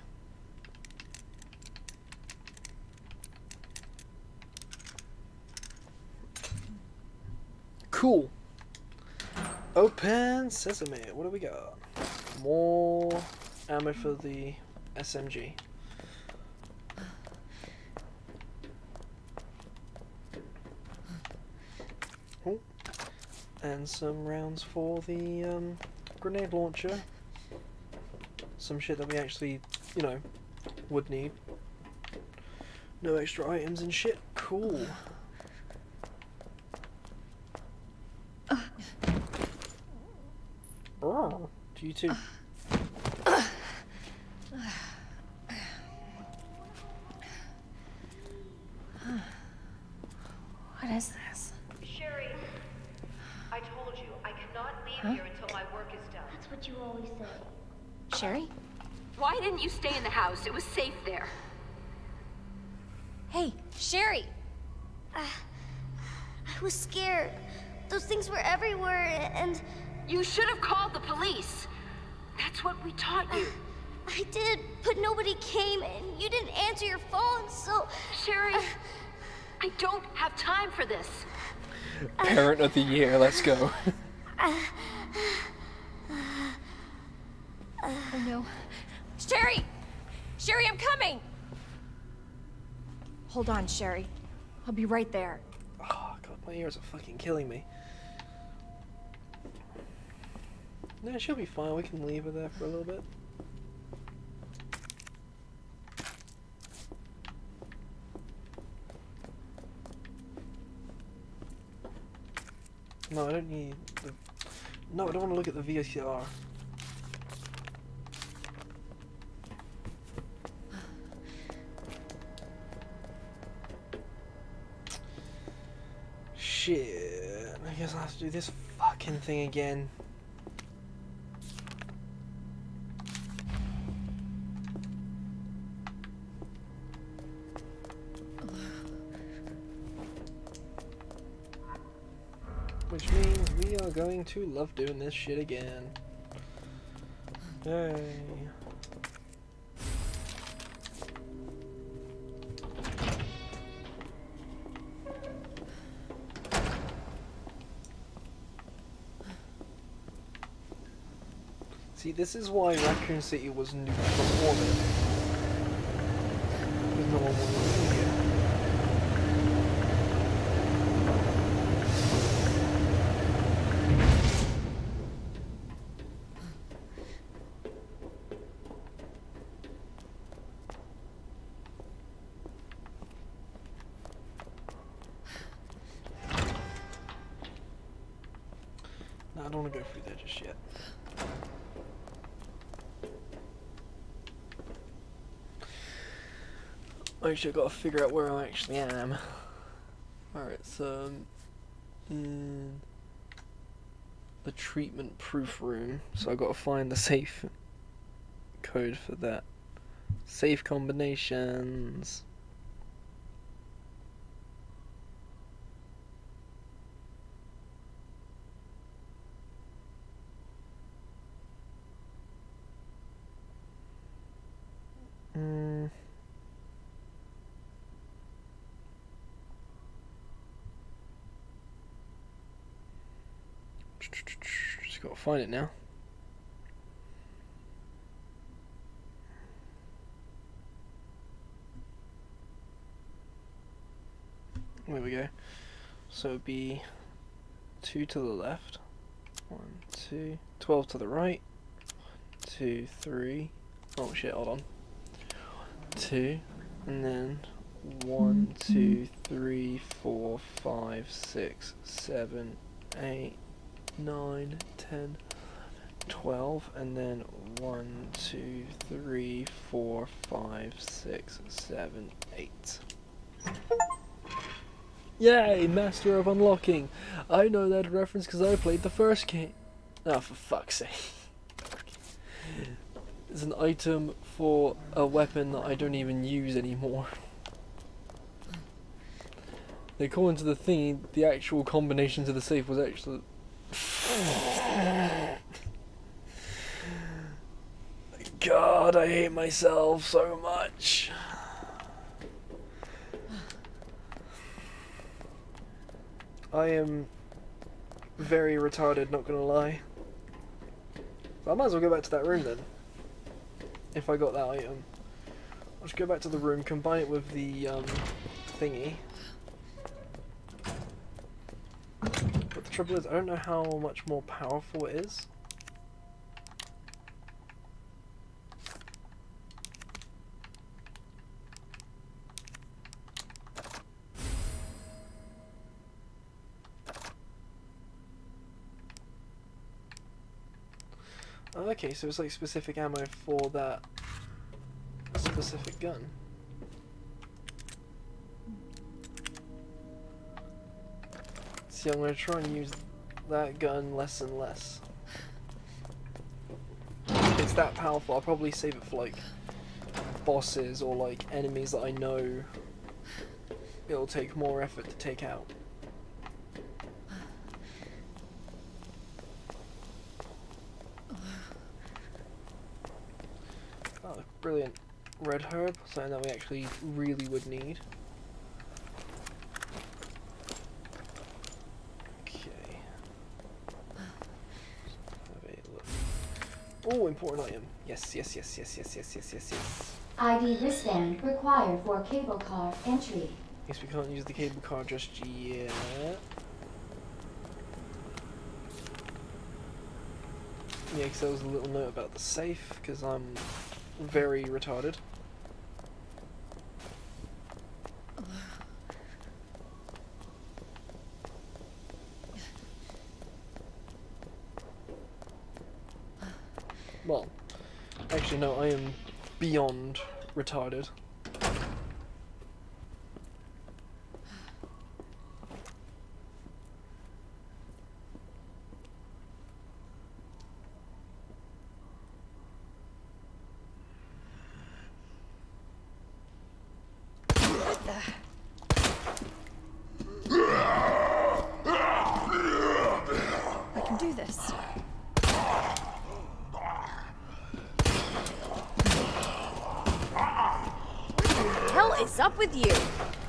Cool. Open sesame. What do we got? More ammo for the SMG. Oh. And some rounds for the grenade launcher. Some shit that we actually, you know, would need. No extra items and shit. Cool. Oh, to you too. What is this? Sherry, I told you, I cannot leave here until my work is done. That's what you always say. Sherry? Why didn't you stay in the house? It was safe there. Hey, Sherry! I was scared. Those things were everywhere, and... You should have called the police. That's what we taught you. I did, but nobody came, and you didn't answer your phone, so... Sherry, I don't have time for this. Parent of the year, let's go. Oh no. Sherry! Sherry, I'm coming! Hold on, Sherry. I'll be right there. Oh god, my ears are fucking killing me. No, she'll be fine. We can leave her there for a little bit. No, I don't need the... No, I don't want to look at the VCR. Shit. I guess I'll have to do this fucking thing again. Which means we are going to love doing this shit again. Yay. See, this is why Raccoon City was nuked before this. Because no one wanted to be here. No, I don't want to go through there just yet. Actually, I've got to figure out where I actually am. Alright, so in the treatment proof room, so I've got to find the safe code for that. Safe combinations. Just gotta find it now. There we go. So it'd be 2 to the left. 1, 2, 12 to the right. 2, 3. Oh shit, hold on. 2, and then 1, 2, 3, 4, 5, 6, 7, 8, 9, 10, 12, and then 1, 2, 3, 4, 5, 6, 7, 8. Yay, Master of Unlocking. I know that reference because I played the first game. Oh, for fuck's sake. It's an item for a weapon that I don't even use anymore. According to the thingy, the actual combination to the safe was actually... God, I hate myself so much. I am very retarded, not gonna lie. But I might as well go back to that room then. If I got that item. I'll just go back to the room, combine it with the thingy. But the trouble is, I don't know how much more powerful it is. Okay, so it's like specific ammo for that specific gun. See, I'm going to try and use that gun less and less. It's that powerful, I'll probably save it for like bosses or like enemies that I know it'll take more effort to take out. Oh, brilliant. Red herb, something that we actually really would need. Okay. Have a look. Oh, important item. Yes, yes, yes, yes, yes, yes, yes, yes, yes. ID wristband required for cable car entry. Guess we can't use the cable car just yet. Yeah, because there was a little note about the safe, because I'm very retarded. Well, actually no, I am beyond retarded. I can do this. What the hell is up with you?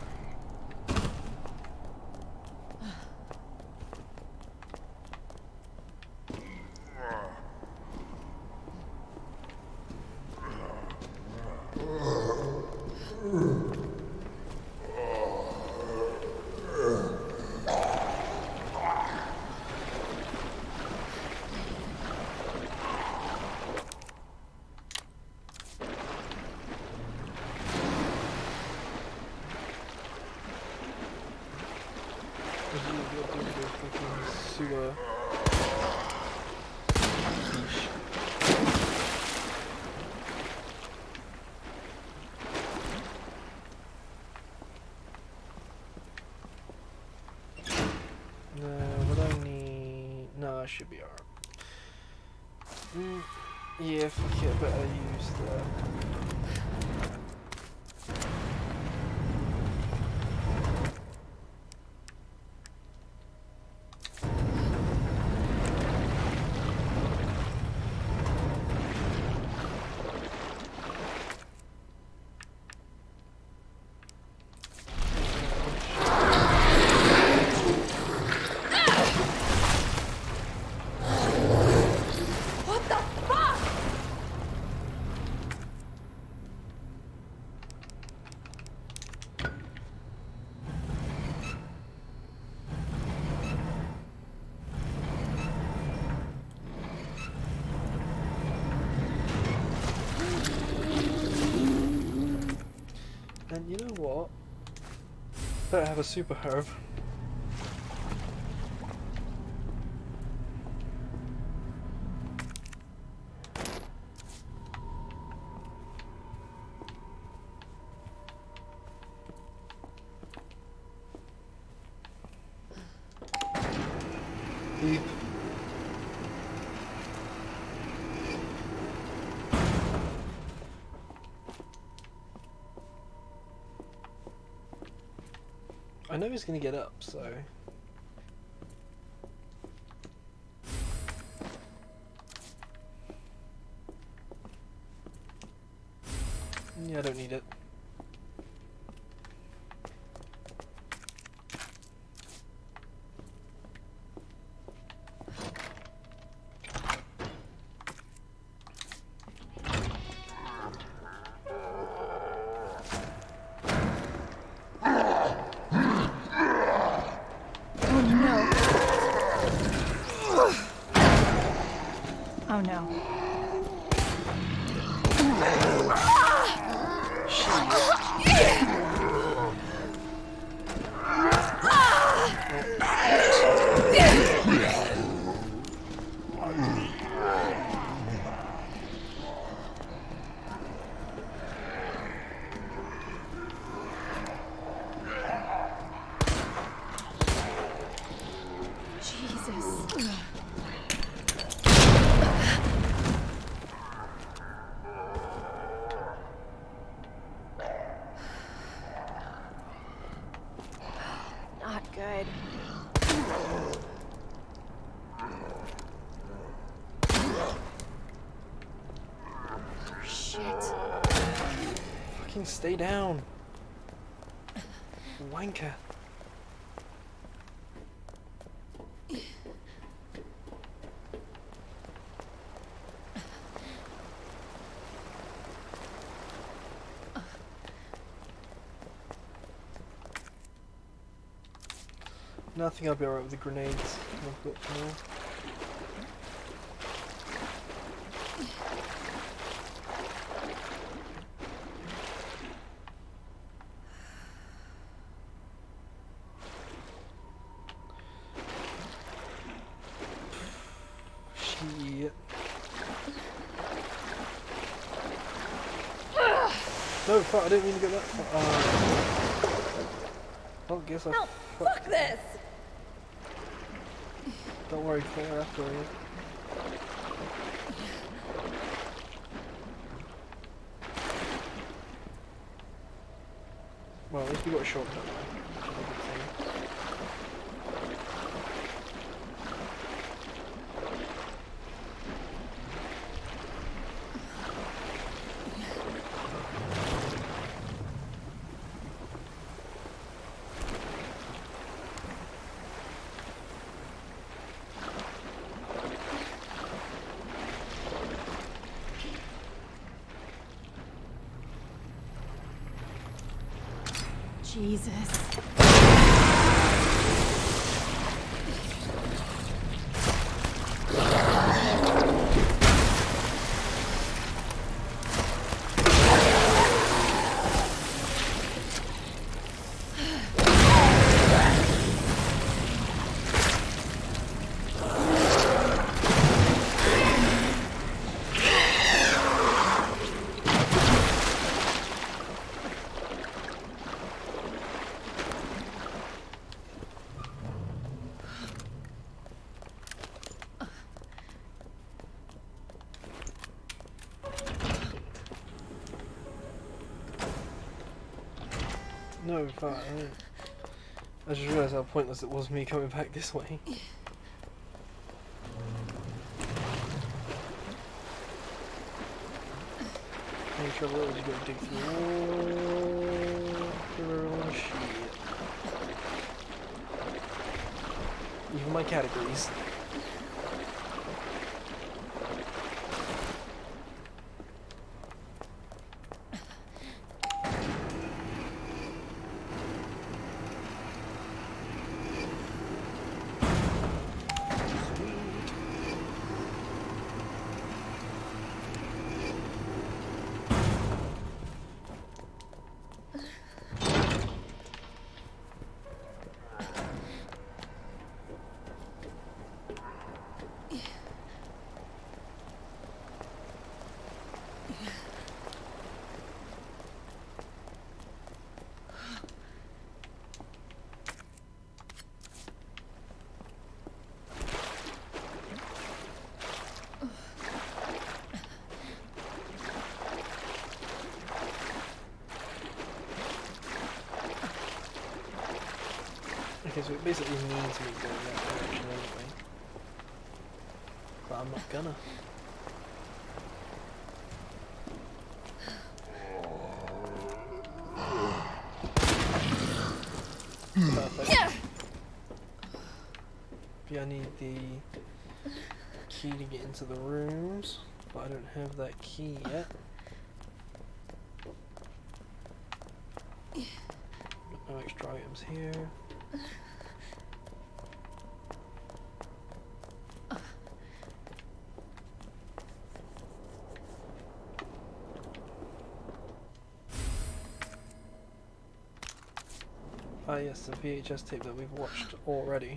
Sewer. No, what I need... No, I should be alright. Yeah, fuck it, better use the... And you know what? Better have a super herb. Beep. I know he's gonna get up, so... Yeah, I don't need it. Oh no. Not good. Shit. Fucking stay down. Wanker. No, I think I'll be alright with the grenades. I've got more. Shit. No, fuck, I didn't mean to get that far. Well, guess I... No, fuck this! Don't worry, Claire, after you. Well, at least we got a shortcut now, which is a good thing. Jesus. No, fuck, I just realised how pointless it was me coming back this way. Any trouble, you gotta dig through all shit. Even my categories. Okay, so it basically needs me going that direction anyway. But I'm not gonna. Perfect. Yeah, I need the key to get into the rooms, but I don't have that key yet. No extra items here. Ah yes, the VHS tape that we've watched already.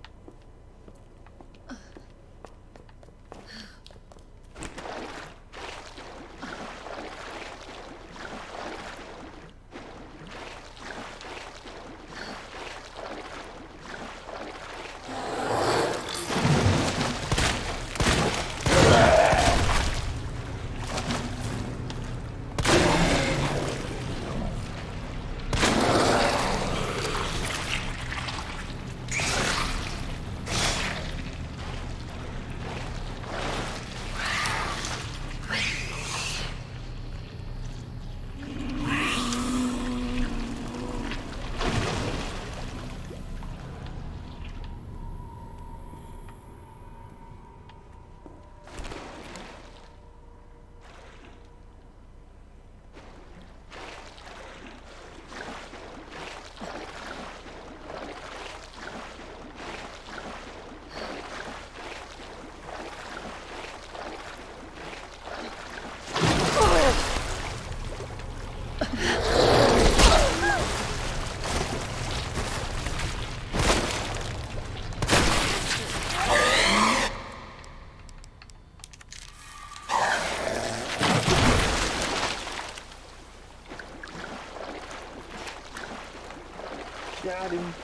Got him.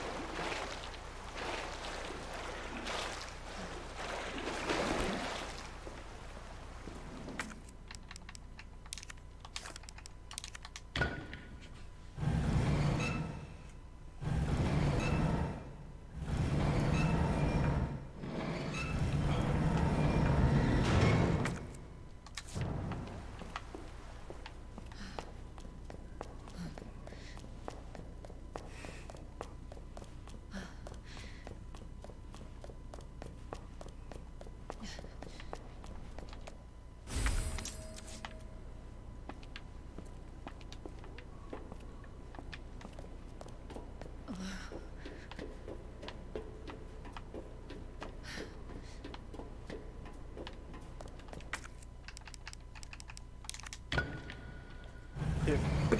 Here.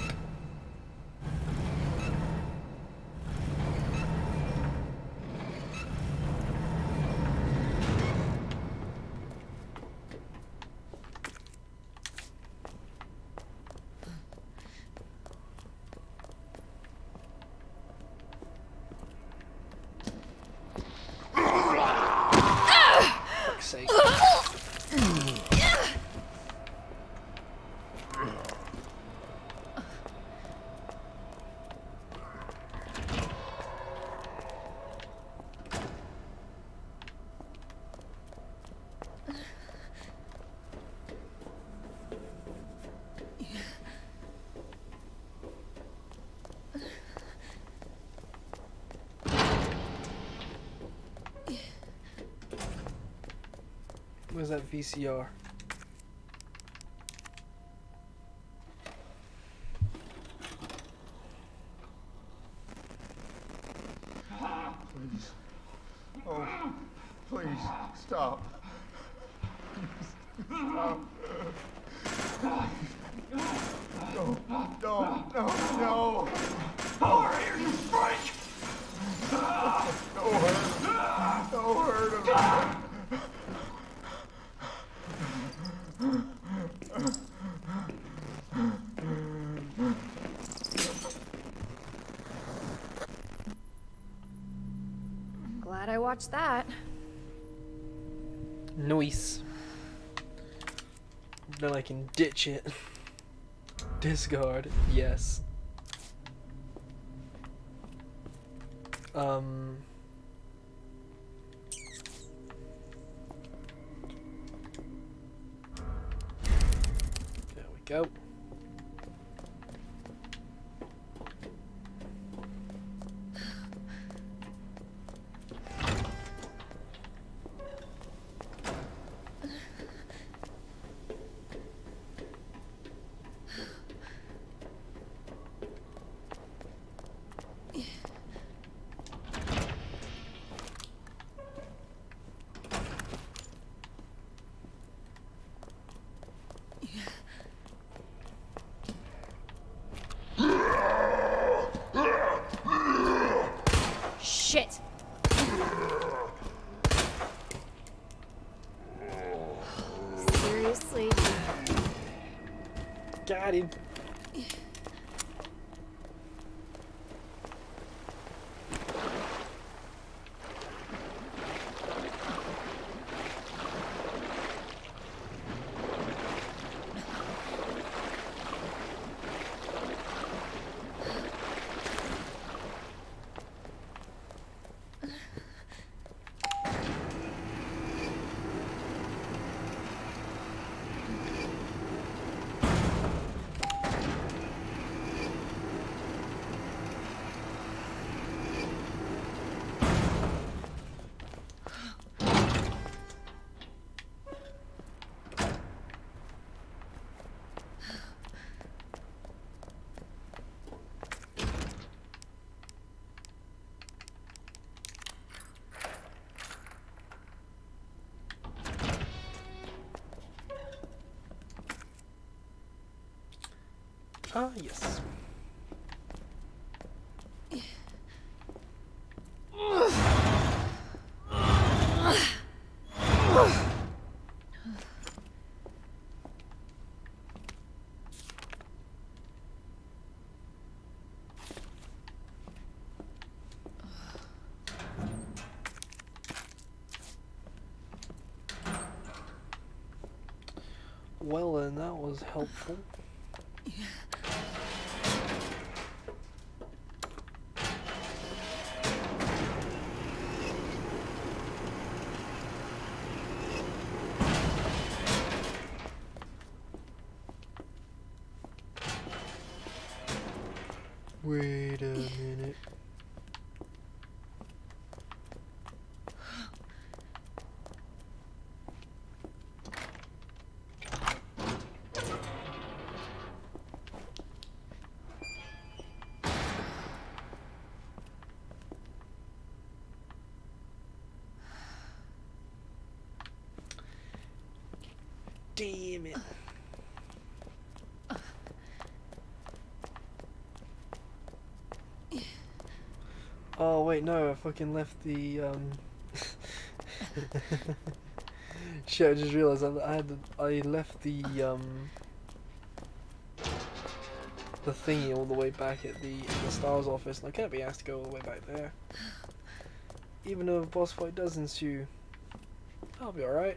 Fuck's sake. Where's that VCR? Please. Oh, please, stop. Stop. No, no, no, no. Over here, you freak! No hurt. No hurt of it. Glad I watched that. Nice. Then I can ditch it. Discard, yes. There we go. Shit! Seriously? Got him. Ah, yes. Well, then that was helpful. Wait a minute. Damn it. Oh wait, no, I fucking left the shit, I just realised I left the thingy all the way back at the STARS office, and I can't be asked to go all the way back there. Even though a boss fight does ensue, I'll be alright.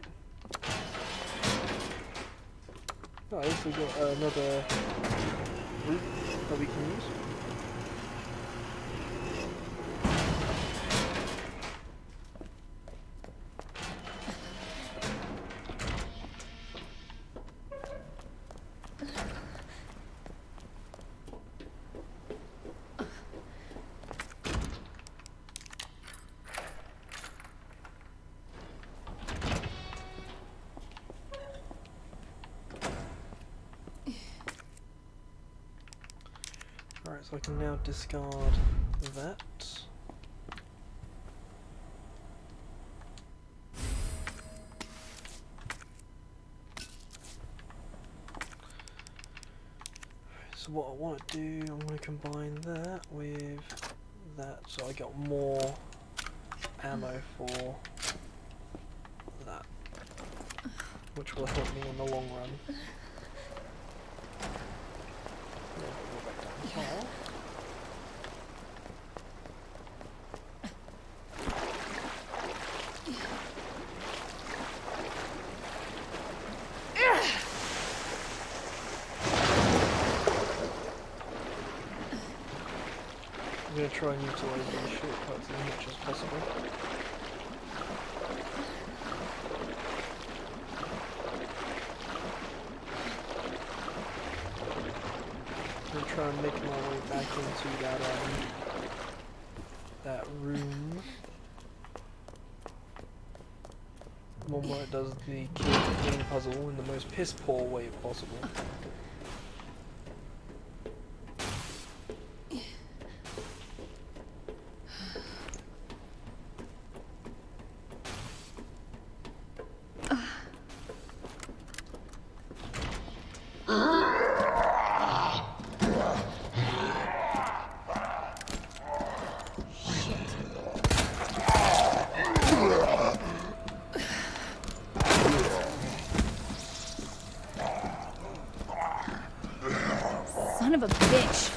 Oh, at least we got another route that we can use. Alright, so I can now discard that. So what I want to do, I'm going to combine that with that, so I got more ammo for that, which will help me in the long run. Then we'll go back down here. I'm going to try and utilise these shortcuts as much as possible. And try and make my way back into that room. One where it does the kill the clean puzzle in the most piss poor way possible. Son of a bitch.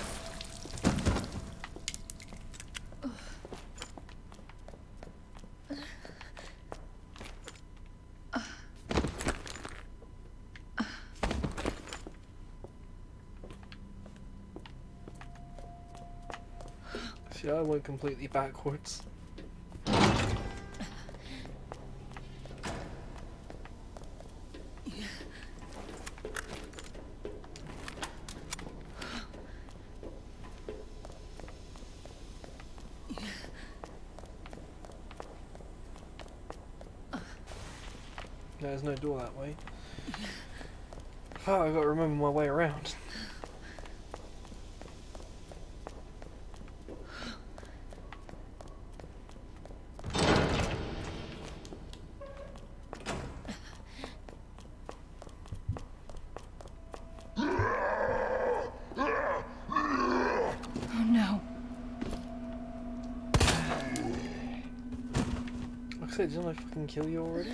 See, I went completely backwards. There's no door that way. Oh, I've got to remember my way around. Oh no. Like I said, didn't I fucking kill you already?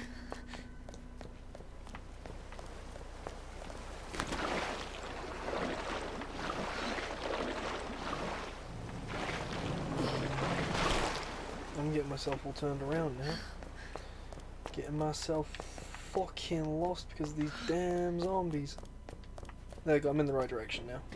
I'm getting myself all turned around now. Getting myself fucking lost because of these damn zombies. There you go, I'm in the right direction now.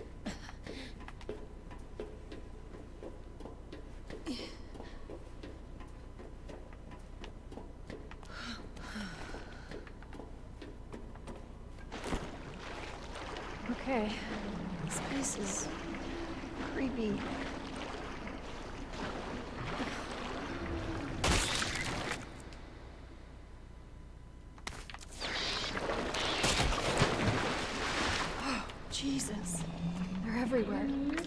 Okay, this place is creepy. Jesus, they're everywhere.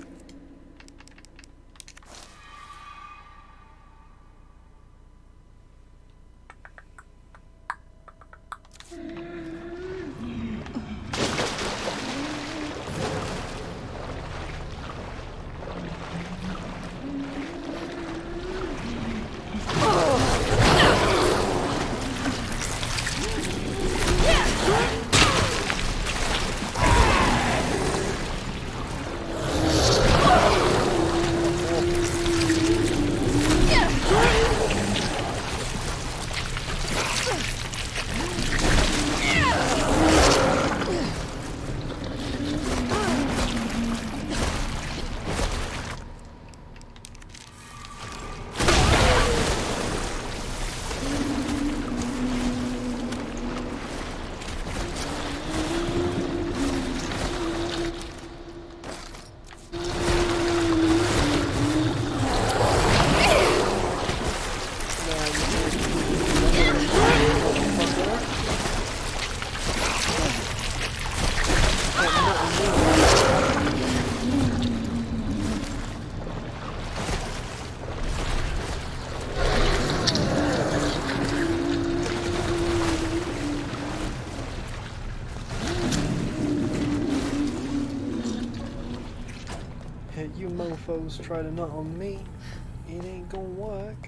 You mofos try to nut on me, it ain't gonna work.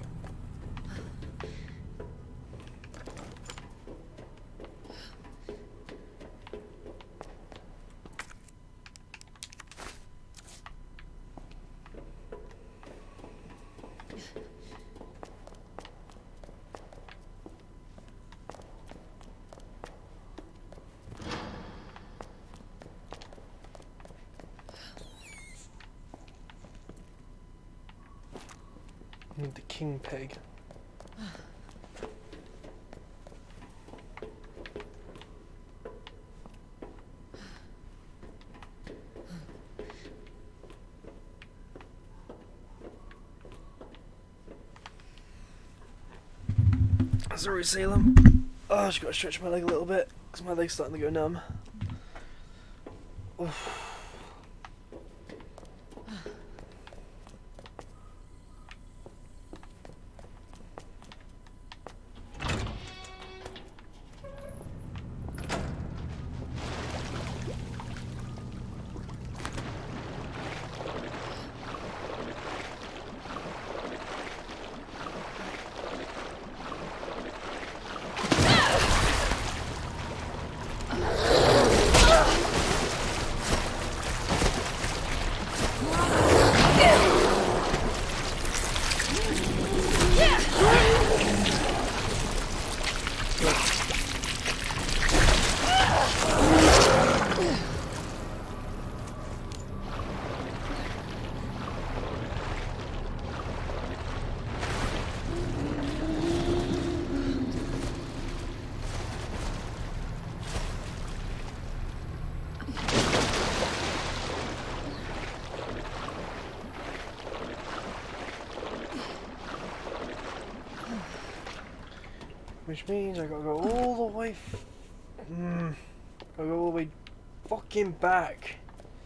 Need the king peg. Sorry, Salem. Oh, I just got to stretch my leg a little bit because my leg's starting to go numb. Oof. Which means I gotta go all the way. Gotta go all the way fucking back.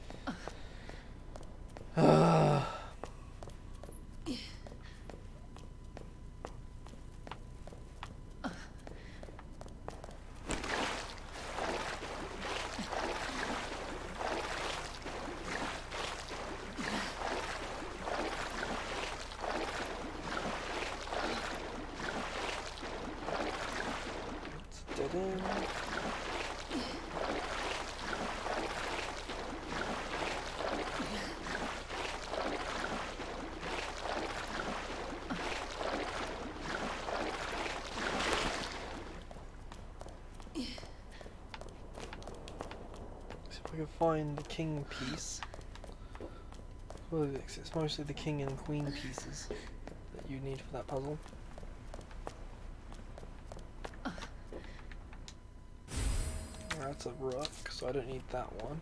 If I can find the king piece. Well, it's mostly the king and queen pieces that you need for that puzzle. That's a rook, so I don't need that one.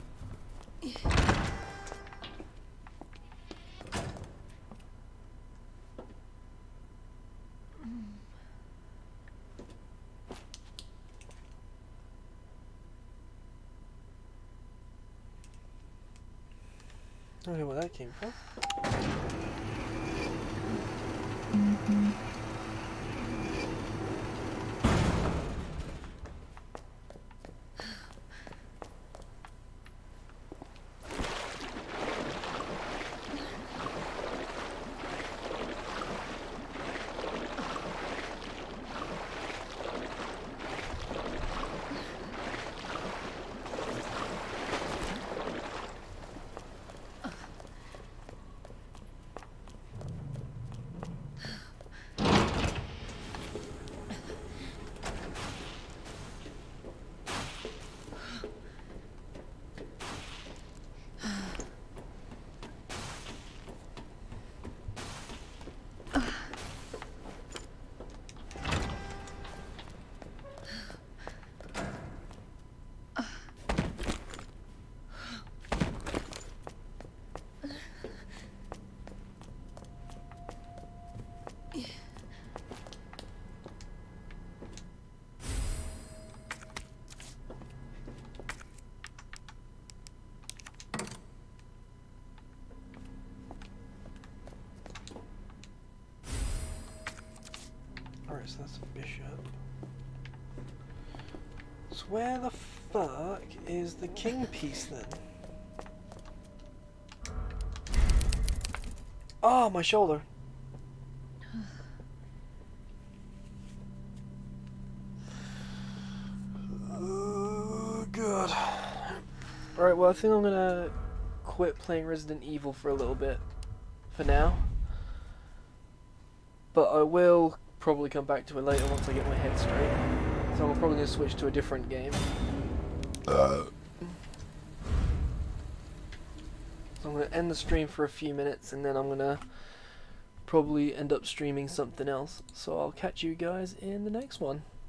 I don't know where that came from. Alright, so that's a bishop. So where the fuck is the king piece then? Oh, my shoulder. Oh, God. Alright, well I think I'm gonna quit playing Resident Evil for a little bit. For now. But I will probably come back to it later once I get my head straight. So I'm probably going to switch to a different game. So I'm going to end the stream for a few minutes and then I'm going to probably end up streaming something else. So I'll catch you guys in the next one.